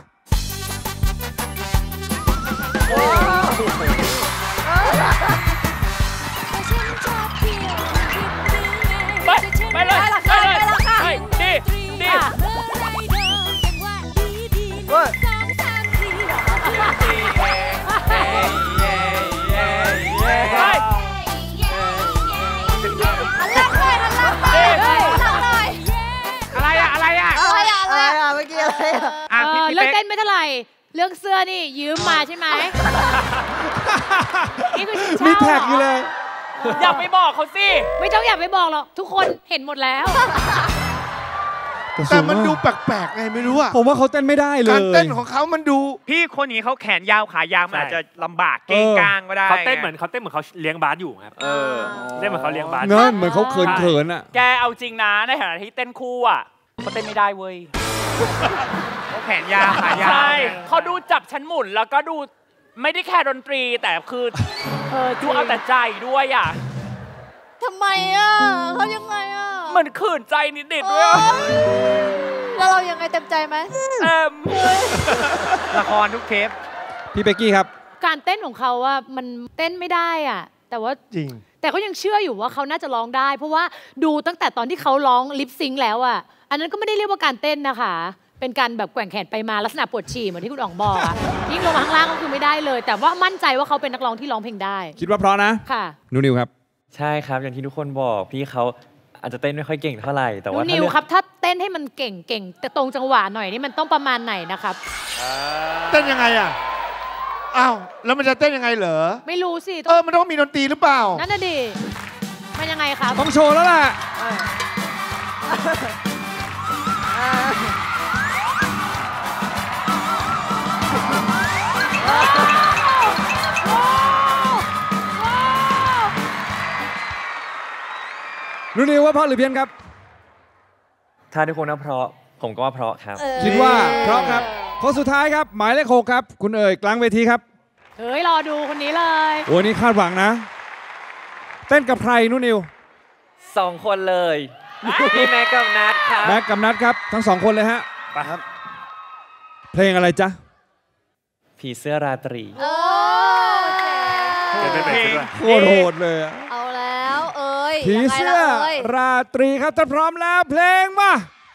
ไปไปเลยไปเลยไปดีดีอะไรอะอะไรอะอะไรอะอะไรอะเมื่อกี้อะไรอะเรื่องเต้นไม่เท่าไหร่เรื่องเสื้อนี่ยืมมาใช่ไหมนี่คือชุดเช่ามีแท็กอยู่เลยอย่าไปบอกเขาสิไม่ต้องอย่าไปบอกหรอกทุกคนเห็นหมดแล้วแต่มันดูแปลกๆไงไม่รู้อะผมว่าเขาเต้นไม่ได้เลยการเต้นของเขามันดูพี่คนนี้เขาแขนยาวขายาวมันอาจจะลำบากเก้งกางก็ได้เขาเต้นเหมือนเขาเต้นเหมือนเขาเลี้ยงบาสอยู่ครับเออเต้นเหมือนเขาเลี้ยงบาสเงินเหมือนเขาเขินเขินอ่ะแกเอาจริงนะในฐานะที่เต้นคู่อ่ะเขาเต้นไม่ได้เว้ยเขาแขนยาวขายาวใช่เขาดูจับฉันหมุนแล้วก็ดูไม่ได้แค่ดนตรีแต่คือเออดูเอาแต่ใจด้วยอ่ะทำไมอ่ะเขายังไงอ่ะมันขืนใจนิดๆด้วยแล้วเรายังไงเต็มใจไหมเต็มละครทุกเทปพี่เป๊กกี้ครับการเต้นของเขาว่ามันเต้นไม่ได้อ่ะแต่ว่าจริงแต่ก็ยังเชื่ออยู่ว่าเขาน่าจะร้องได้เพราะว่าดูตั้งแต่ตอนที่เขาร้องลิปซิงค์แล้วอ่ะอันนั้นก็ไม่ได้เรียกว่าการเต้นนะคะเป็นการแบบแกว่งแขนไปมาลักษณะปวดฉี่เหมือนที่คุณอ๋องบอกอะยิ่งลงมาข้างล่างก็คือไม่ได้เลยแต่ว่ามั่นใจว่าเขาเป็นนักร้องที่ร้องเพลงได้คิดว่าเพราะนะค่ะนูนิวครับใช่ครับอย่างที่ทุกคนบอกพี่เขาอาจจะเต้นไม่ค่อยเก่งเท่าไหร่แต่ว่านูนิวครับถ้าเต้นให้มันเก่งเก่งแต่ตรงจังหวะหน่อยนี่มันต้องประมาณไหนนะครับเต้นยังไงอ่ะอ้าวแล้วมันจะเต้นยังไงเหรอไม่รู้สิเออมันต้องมีดนตรีหรือเปล่านั่นน่ะดิมันยังไงครับต้องโชว์แล้วล่ะนูนิวว่าเพราะหรือเพี้ยนครับถ้าทุกคนว่าเพราะผมก็ว่าเพราะครับคิดว่าเพราะครับคนสุดท้ายครับหมายเลขหกครับคุณเอ๋ยกลางเวทีครับเฮ้ยรอดูคนนี้เลยโอ้นี่คาดหวังนะเต้นกับใครนูนิวสองคนเลยพี่แม็กกับนัทครับแม็กกับนัทครับทั้งสองคนเลยฮะไปครับเพลงอะไรจ๊ะผีเสื้อราตรีโคตรโหดเลยเอาแล้วเอ้ยผีเสื้อราตรีครับถ้าพร้อมแล้วเพลงมา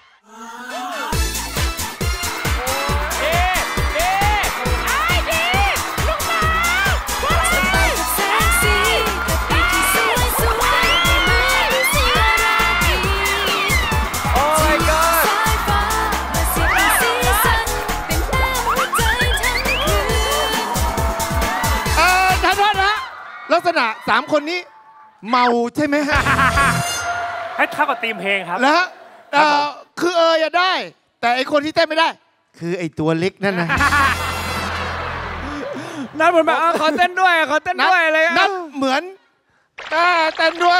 ลักษณะสามคนนี้เมาใช่ไหมฮะให้เข้ากับธีมเพลงครับแล้วคือเอออย่าได้แต่ไอคนที่เต้นไม่ได้คือไอตัวเล็กนั่นนะนัดเหมือนแบบขอเต้นด้วยขอเต้นด้วยอะไรนัดเหมือนเต้นด้วย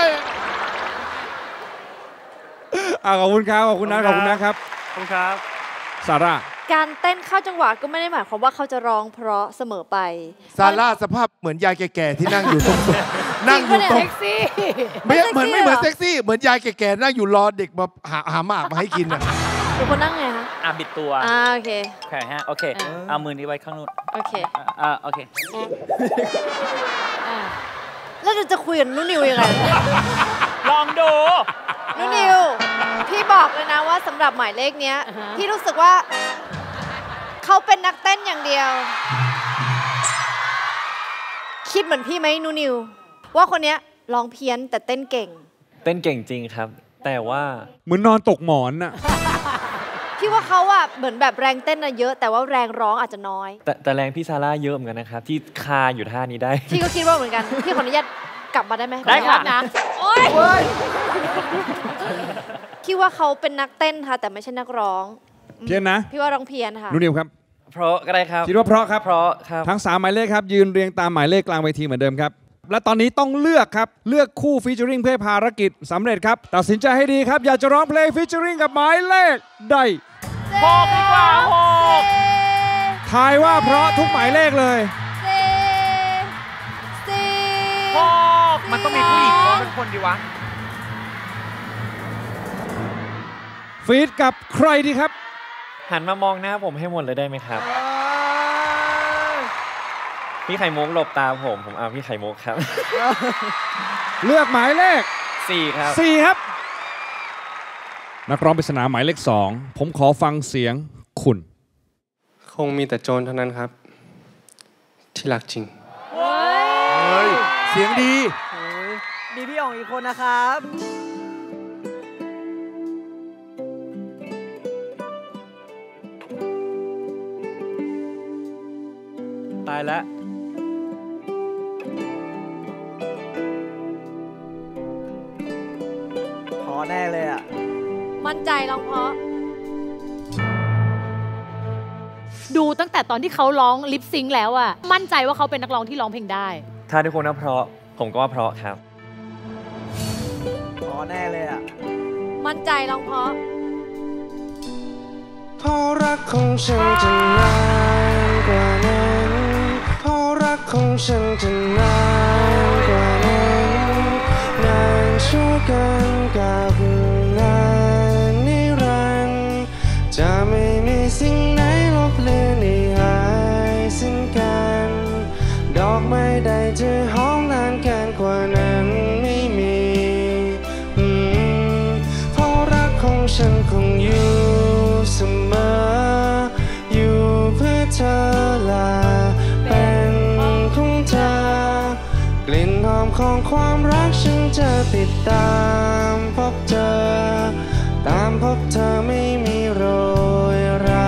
ขอบคุณครับขอบคุณนัทขอบคุณนะครับขอบคุณครับซาร่าการเต้นเข้าจังหวะก็ไม่ได้หมายความว่าเขาจะร้องเพราะเสมอไปซาร่าสภาพเหมือนยายแก่ๆที่นั่งอยู่ตรงนั่งอยู่ตรงเซ็กซี่ไม่เหมือนไม่เหมือนเซ็กซี่เหมือนยายแก่ๆนั่งอยู่รอเด็กมาหาหาหมากมาให้กินอ่ะเดี๋ยวคนนั่งไงคะอ่ะบิดตัวอ่าโอเคโอเคฮะโอเคเอามือนี้ไว้ข้างนู้นโอเคอ่าโอเคแล้วเราจะคุยกับนุ่นนิวยังไงลองดูนุ่นนิวพี่บอกเลยนะว่าสำหรับหมายเลขเนี้ยพี่รู้สึกว่าเขาเป็นนักเต้นอย่างเดียวคิดเหมือนพี่ไหมนูนิวว่าคนนี้ร้องเพี้ยนแต่เต้นเก่งเต้นเก่งจริงครับแต่ว่าเหมือนนอนตกหมอนน่ะพี่ว่าเขาอะเหมือนแบบแรงเต้นอะเยอะแต่ว่าแรงร้องอาจจะน้อยแต่แต่แรงพี่ซาร่าเยอะเหมือนกันนะครับที่คาอยู่ท่านี้ได้พี่ก็คิดว่าเหมือนกันพี่ขออนุญาตกลับมาได้ไหมได้ค่ะนะโอ๊ยคิดว่าเขาเป็นนักเต้นค่ะแต่ไม่ใช่นักร้องเพี้ยนนะพี่ว่าร้องเพี้ยนค่ะนูนิวครับเพราะก็ได้ครับคิดว่าเพราะครับเพราะครับทั้งสามหมายเลขครับยืนเรียงตามหมายเลขกลางเวทีเหมือนเดิมครับและตอนนี้ต้องเลือกครับเลือกคู่ฟีเจอริงเพื่อภารกิจสำเร็จครับตัดสินใจให้ดีครับอยากจะร้องเพลงฟีเจอริงกับหมายเลขใดหกดีกว่าหกทายว่าเพราะทุกหมายเลขเลยหกมันต้องมีผู้หญิงร้องเป็นคนดีวะฟีดกับใครดีครับหันมามองหน้าผมให้หมดเลยได้ไหมครับพี่ไข่มุกหลบตาผมผมเอาพี่ไข่มุกครับเลือกหมายเลขสี่ครับสี่ครับนักร้องปริศนาหมายเลขสองผมขอฟังเสียงคุณคงมีแต่โจรเท่านั้นครับที่รักจริงเฮ้ยเสียงดีมีพี่อ๋องอีกคนนะครับตายแล้วพอแน่เลยอ่ะมั่นใจลองเพราะดูตั้งแต่ตอนที่เขาร้องลิปซิงค์แล้วอะมั่นใจว่าเขาเป็นนักร้องที่ร้องเพลงได้ถ้าทุกคนว่าเพราะผมก็ว่าเพราะครับอ๋อแน่เลยอ่ะมั่นใจร้องเพราะเพราะรักของฉันจะนานกว่านั้นเพราะรักของฉันจะนานกว่านั้นนานชั่วกันกับนานนิรันดร์จะไม่มีสิ่งไหนลบเลือนให้หายสิ้นกันดอกไม้ใดจะหอมนานเกินกว่านั้นไม่มีเพราะรักของฉันคงอยู่เสมออยู่เพื่อเธอและเป็นของเธอกลิ่นหอมของความรักฉันจะติดตามพบเธอตามพบเธอไม่มีโรยรา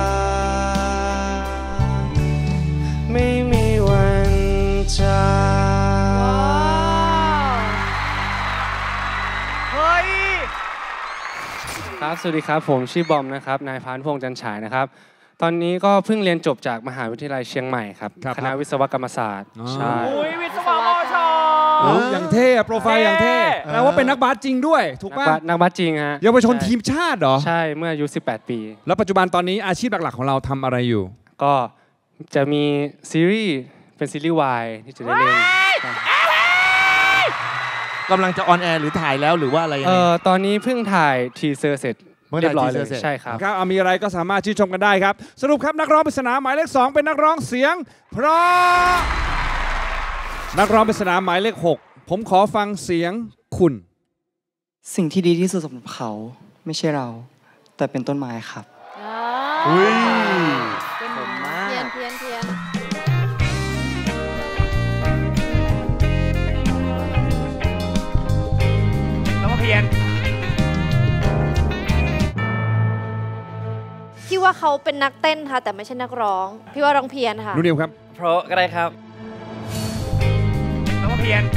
ไม่มีวันจากเฮ้ยครับสวัสดีครับผมชื่อบอมนะครับนายพานพงษ์จันฉายนะครับตอนนี้ก็เพิ่งเรียนจบจากมหาวิทยาลัยเชียงใหม่ครับคณะวิศวกรรมศาสตร์ใช่อุ้ยวิศวกรรมศาสตร์อย่างเท่โปรไฟล์อย่างเท่แปลว่าเป็นนักบาสจริงด้วยถูกป่ะนักบาสจริงฮะเยาวชนทีมชาติเหรอใช่เมื่ออายุสิบแปดปีแล้วปัจจุบันตอนนี้อาชีพหลักๆของเราทำอะไรอยู่ก็จะมีซีรีส์เป็นซีรีส์วายที่จะได้เล่นกำลังจะออนแอร์หรือถ่ายแล้วหรือว่าอะไรยังไงเออตอนนี้เพิ่งถ่ายทีเซอร์เสร็จเรียบร้อยเลยใช่ครับครับมีอะไรก็สามารถชื่นชมกันได้ครับสรุปครับนักร้องปริศนาหมายเลขสองเป็นนักร้องเสียงเพราะนักร้องปริศนาหมายเลขหกผมขอฟังเสียงคุณสิ่งที่ดีที่สุดสำหรับเขาไม่ใช่เราแต่เป็นต้นไม้ครับอุ้ยผมมากเพียนเพียนเพียนแล้วก็เพียนพี่ว่าเขาเป็นนักเต้นค่ะแต่ไม่ใช่นักร้องพี่ว่าร้องเพียนค่ะนุ่นนิวครับเพราะก็ได้ครับแล้วก็เพียน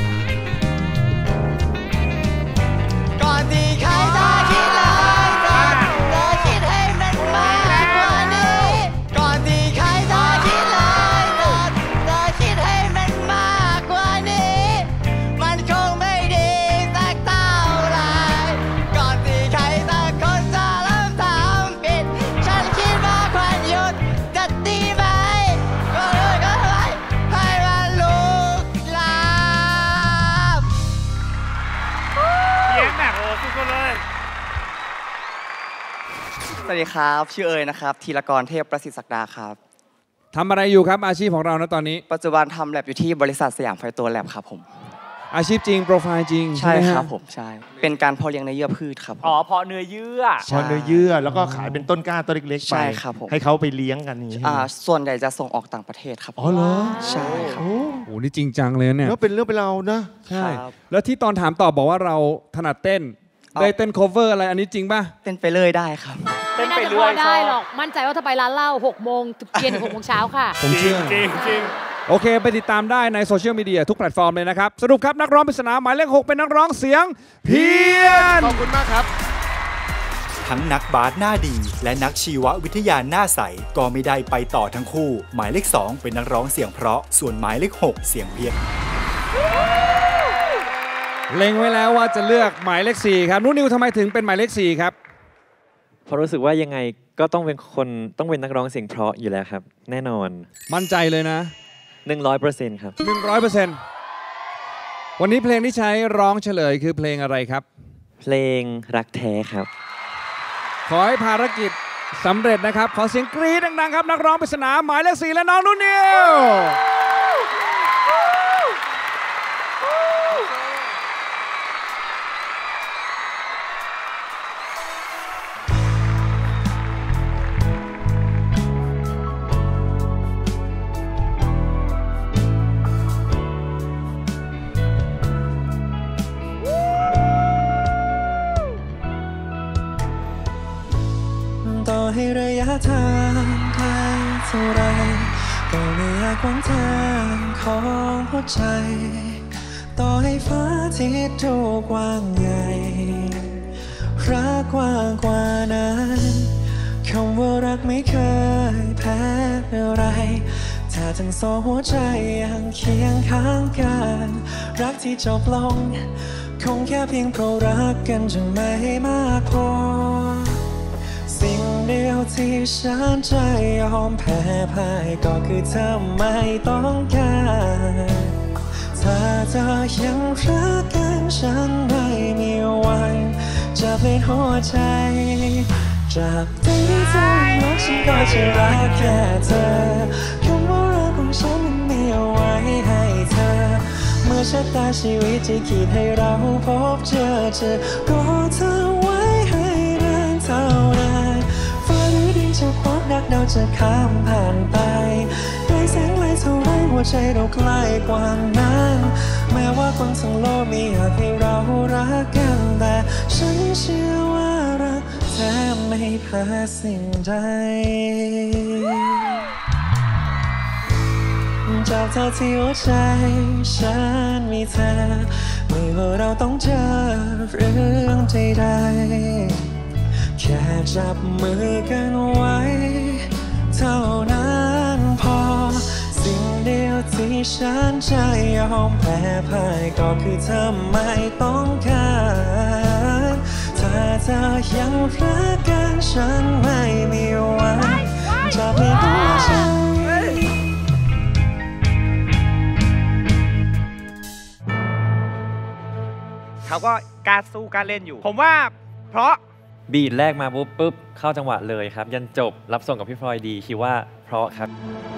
ก่อนที่ใครจะคิดเลยก่อนจะคิดให้มันมากกว่านี้ก่อนที่ใครจะคิดเลยก่อนจะคิดให้มันมากกว่านี้มันคงไม่ดีสักเท่าไรก่อนที่ใครสักคนจะเริ่มทำผิดฉันคิดว่าควรหยุดจะดีไหมก็เลยก็เลยให้มันลุกลามเพียนแบบโอ้สุดๆเลยสวัสดีครับชื่อเอ๋ยนะครับธีรกรเทพประสิทธิ์ศักดาครับทำอะไรอยู่ครับอาชีพของเรานะตอนนี้ปัจจุบันทำแลบอยู่ที่บริษัทสยามไฟตัวแลบครับผมอาชีพจริงโปรไฟล์จริงใช่ครับผมใช่เป็นการเพาะเลี้ยงเนื้อเยื่อพืชครับอ๋อเพาะเนื้อเยื่อเพาะเนื้อเยื่อแล้วก็ขายเป็นต้นกล้าต้นเล็กๆไปใช่ครับผมให้เขาไปเลี้ยงกันนี่อ่าส่วนใหญ่จะส่งออกต่างประเทศครับอ๋อเหรอใช่ครับโอ้โหนี่จริงจังเลยเนี่ยแล้วเป็นเรื่องเป็นเรานะใช่แล้วที่ตอนถามตอบบอกว่าเราถนัดเต้นได้เต้น cover อะไรอันนี้จริงป่ะเต้นไปเลยได้ครับเต้นไปเรื่อยได้หรอกมั่นใจว่าถ้าไปร้านเหล้าหกโมงเย็นถึงหกโมงเช้าค่ะผมเชื่อจริงจริงโอเคไปติดตามได้ในโซเชียลมีเดียทุกแพลตฟอร์มเลยนะครับสรุปครับนักร้องปริศนาหมายเลขหกเป็นนักร้องเสียงเพี้ยนขอบคุณมากครับทั้งนักบาสหน้าดีและนักชีววิทยาหน้าใสก็ไม่ได้ไปต่อทั้งคู่หมายเลขสองเป็นนักร้องเสียงเพราะส่วนหมายเลขหกเสียงเพี้ยนเล็งไว้แล้วว่าจะเลือกหมายเลขสี่ครับนุ่นนิวทำไมถึงเป็นหมายเลขสี่ครับเพราะรู้สึกว่ายังไงก็ต้องเป็นคนต้องเป็นนักร้องเสียงเพราะอยู่แล้วครับแน่นอนมั่นใจเลยนะหนึ่งร้อยเปอร์เซ็นต์ ครับหนึ่งร้อยเปอร์เซ็นต์ วันนี้เพลงที่ใช้ร้องเฉลยคือเพลงอะไรครับเพลงรักแท้ครับขอให้ภารกิจสำเร็จนะครับขอเสียงกรี๊ดดังๆครับนักร้องปริศนาหมายเลขสี่และน้องนุ่นนิวต่อให้ระยะทางไกลเท่าไรก็ไม่อยากขวางทางของหัวใจต่อให้ฟ้าที่ดูกว้างใหญ่รักกว้างกว่านั้นเคำว่ารักไม่เคยแพ้อะไรถ้าทั้งสองหัวใจยังเคียงข้างกันรักที่จบลงคงแค่เพียงเพราะรักกันจนไม่มากพอสิ่งเดียวที่ฉันจะยอมแพ้พ่ายก็คือเธอไม่ต้องการถ้าเธอยังรักกันฉันไม่มีวันจะเปลี่ยนหัวใจจากที่เธอรักฉันก็จะรักแค่เธอคำว่ารักของฉันมันมีเอาไว้ให้เธอเมื่อชะตาชีวิตที่คิดให้เราพบเจอเจอก็เธอไว้ให้นานเท่านั้นฟ้าหรือดินจะควักรักเราจะข้ามผ่านไปไกลแสงไกลเท่าไรหัวใจเราใกล้กว่านั้นแม้ว่าคนทั้งโลกไม่อยากให้เรารักกันแต่ฉันเชื่อว่ารักแทบไม่แพ้สิ่งใดจากเธอที่หัวใจฉันมีเธอไม่ว่าเราต้องเจอเรื่องใดๆแค่จับมือกันไว้เท่านั้นพอสิ่งเดียวที่ฉันจะยอมแพ้พ่ายก็คือเธอไม่ต้องการถ้าเธอยังรักกันฉันไม่มีวันจะเปลี่ยนหัวใจเขาก็กล้าสู้กล้าเล่นอยู่ผมว่าเพราะบีทแรกมาปุ๊บปุ๊บเข้าจังหวะเลยครับยันจบรับส่งกับพี่ฟลอยดีคิดว่าเพราะครับ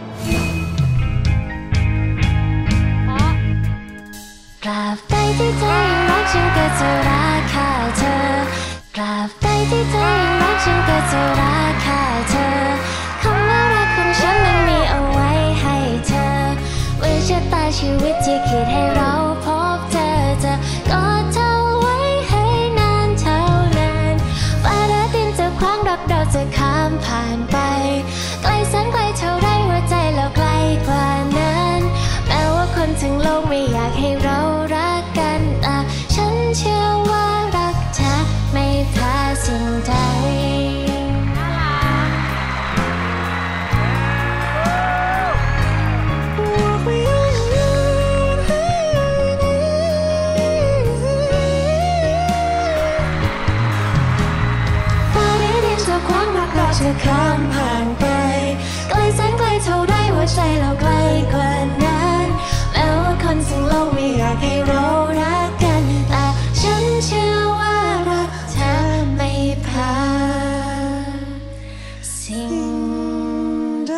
ตราบใดที่เธอยังรักฉันก็จะรักแค่เธอตราบใดที่เธอยังรักฉันก็จะรักแค่เธอคำว่ารักของฉันมันมีเอาไว้ให้เธอวิชะตาชีวิตที่คิดให้เราพบเจอเจอก็เธอไว้ให้นานเท่านั้นฟ้าและดินจะคว้างรักเราจะข้ามผ่านไปไกลแสนไกลเท่าไรหัวใจเราไกลกว่านั้นแม้ว่าคนทั้งโลกไม่อยากให้เรารักกันแต่ฉันเชื่อว่ารักแท้ไม่แพ้สิ่งใดจะข้ามผ่านไปไกลแสนไกลเท่าไรหัวใจเราไกลกว่านั้นแม้ว่าคนทั้งโลกไม่อยากให้เรารักกันแต่ฉันเชื่อว่ารักเธอไม่แพ้สิ่งใด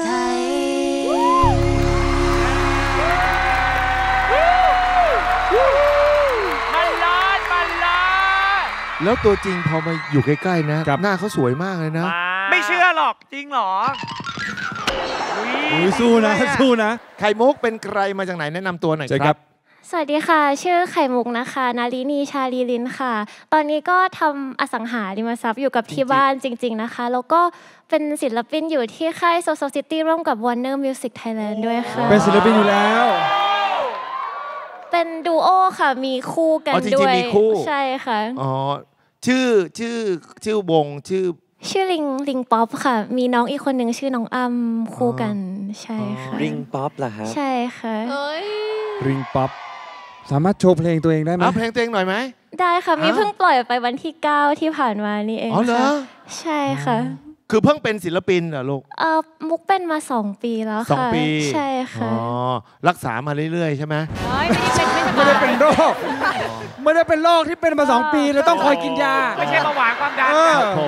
มันร้อนมันร้อนแล้วตัวจริงพอมาอยู่ใกล้ๆนะหน้าเขาสวยมากเลยนะไม่เชื่อหรอกจริงเหรออุ้ยสู้นะสู้นะไข่มุกเป็นใครมาจากไหนแนะนำตัวหน่อยครับสวัสดีค่ะชื่อไข่มุกนะคะนาลินีชาลีลินค่ะตอนนี้ก็ทำอสังหาริมทรัพย์อยู่กับที่บ้านจริงๆนะคะแล้วก็เป็นศิลปินอยู่ที่ค่าย Soso City ร่วมกับ Warner Music Thailand ด้วยค่ะเป็นศิลปินอยู่แล้วเป็นดูโอค่ะมีคู่กันด้วยใช่ค่ะอ๋อชื่อชื่อชื่อวงชื่อชื่อลิงลิงป๊อปค่ะมีน้องอีกคนหนึ่งชื่อน้องอ้ำคู่กันใช่ค่ะลิงป๊อปเหรอครับใช่ค่ะลิงป๊อปสามารถโชว์เพลงตัวเองได้ไหมเพลงตัวเองหน่อยไหมได้ค่ะมีเพิ่งปล่อยไปวันที่เก้าที่ผ่านมานี่เองอ๋อเหรอใช่ค่ะคือเพิ่งเป็นศิลปินเหรอลูกเออมุกเป็นมาสองปีแล้วค่ะสองปีใช่ค่ะอ๋อรักษามาเรื่อยๆใช่ไหมไม่ได้เป็นโรคไม่ได้เป็นโรคที่เป็นมาสองปีเลยต้องคอยกินยาไม่ใช่เบาหวานความดัน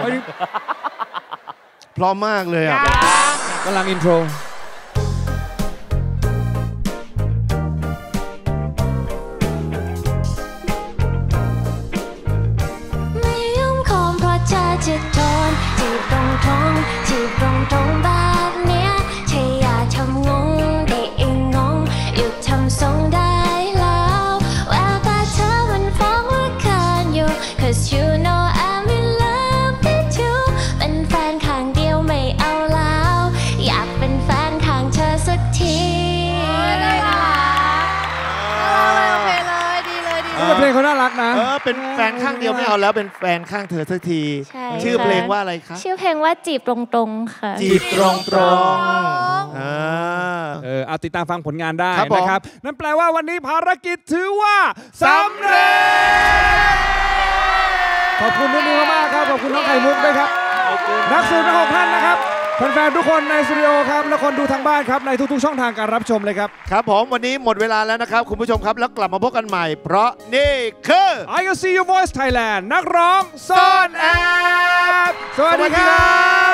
พร้อมมากเลยอ่ะกำลังอินโทรจะโดนจีบตรงตรงจีบตรงตรงแบบเนี้ยเธออย่าทำงงได้เองงงหยุดทำทรงได้แล้วแววตาเธอมันฟ้องว่าเขินอยู่ cause you know I'm in love with you เป็นแฟนข้างเดียวไม่เอาแล้วอยากเป็นแฟนกนะเออเป็นแฟนข้างเดียวไม่เอาแล้วเป็นแฟนข้างเธอสักทีใช่ชื่อเพลงว่าอะไรคะชื่อเพลงว่าจีบตรงๆค่ะจีบตรงตรงเออเออเอาติดตามฟังผลงานได้ครับผมนะครับนั่นแปลว่าวันนี้ภารกิจถือว่าสำเร็จขอบคุณทุกท่านมากครับขอบคุณน้องไข่มุกด้วยครับนักสืบทั้งหกท่านนะครับแฟนๆทุกคนในสตูดิโอครับและคนดูทางบ้านครับในทุกๆช่องทางการรับชมเลยครับครับผมวันนี้หมดเวลาแล้วนะครับคุณผู้ชมครับแล้วกลับมาพบกันใหม่ เพราะนี่คือ I Can See Your Voice Thailand นักร้องซ่อนแอบสวัสดีครับ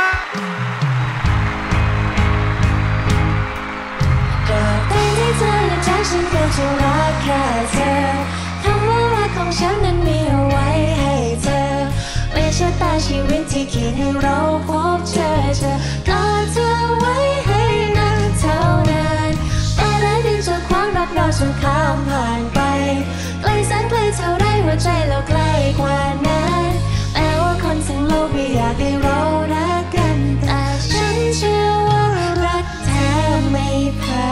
ก็ได้ที่เธอและจากฉันก็จะรักแค่เธอคำว่ารักของฉันนั้นมีเอาไว้ให้เธอไม่ชะตาชีวิตที่คิดให้เราพบเจอเธอกอดเธอไว้ให้นานเท่านานฟ้าและดินจะคว้างรักเราจนข้ามผ่านไปไกลแสนไกลเท่าไรหัวใจเราใกล้กว่านั้นแม้ว่าคนทั้งโลกไม่อยากให้เรารักกันแต่ฉันเชื่อว่ารักแท้ไม่แพ้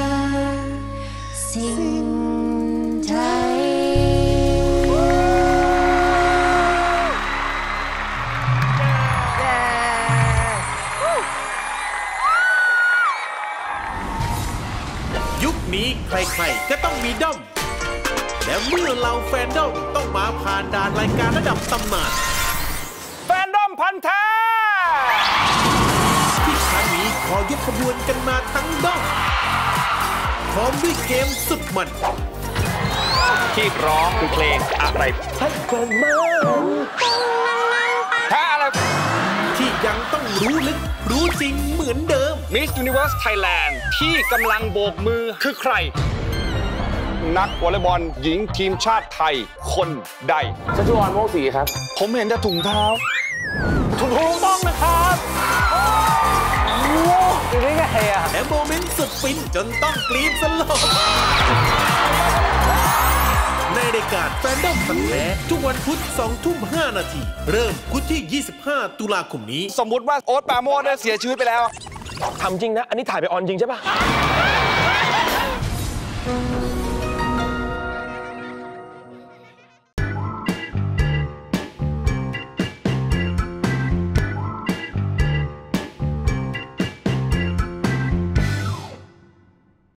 สิ่งใดยุคนี้ใครๆก็ต้องมีด้อมและเมื่อเราแฟนด้อมต้องมาผ่านด่านรายการระดับตำนานแฟนด้อมพันธุ์แท้ที่ครั้งนี้ขอยกขบวนกันมาทั้งด้อมพร้อมด้วยเกมสุดมันที่ร้องคือเพลงอะไรให้แฟนมันถ้าอะไรที่ยังต้องรู้ลึกรู้จริงเหมือนเดิม Miss Universe Thailand ที่กำลังโบกมือคือใครนักวอลเลย์บอลหญิงทีมชาติไทยคนใดชัชวานโมกศรีครับผมเห็นแต่ถุงเท้าถูกต้องนะครับว้าวอยู่ได้ไงอะและโมเมนต์สุดฟินจนต้องกรี๊ดสลบในรายการแฟนดอมพันธุ์แท้ทุกวันพุธสองทุ่มห้านาทีเริ่มพุธที่ยี่สิบห้าตุลาคมนี้สมมุติว่าโอ๊ตปราโมชเนี่ยเสียชีวิตไปแล้วทำจริงนะอันนี้ถ่ายไปออนจริงใช่ปะ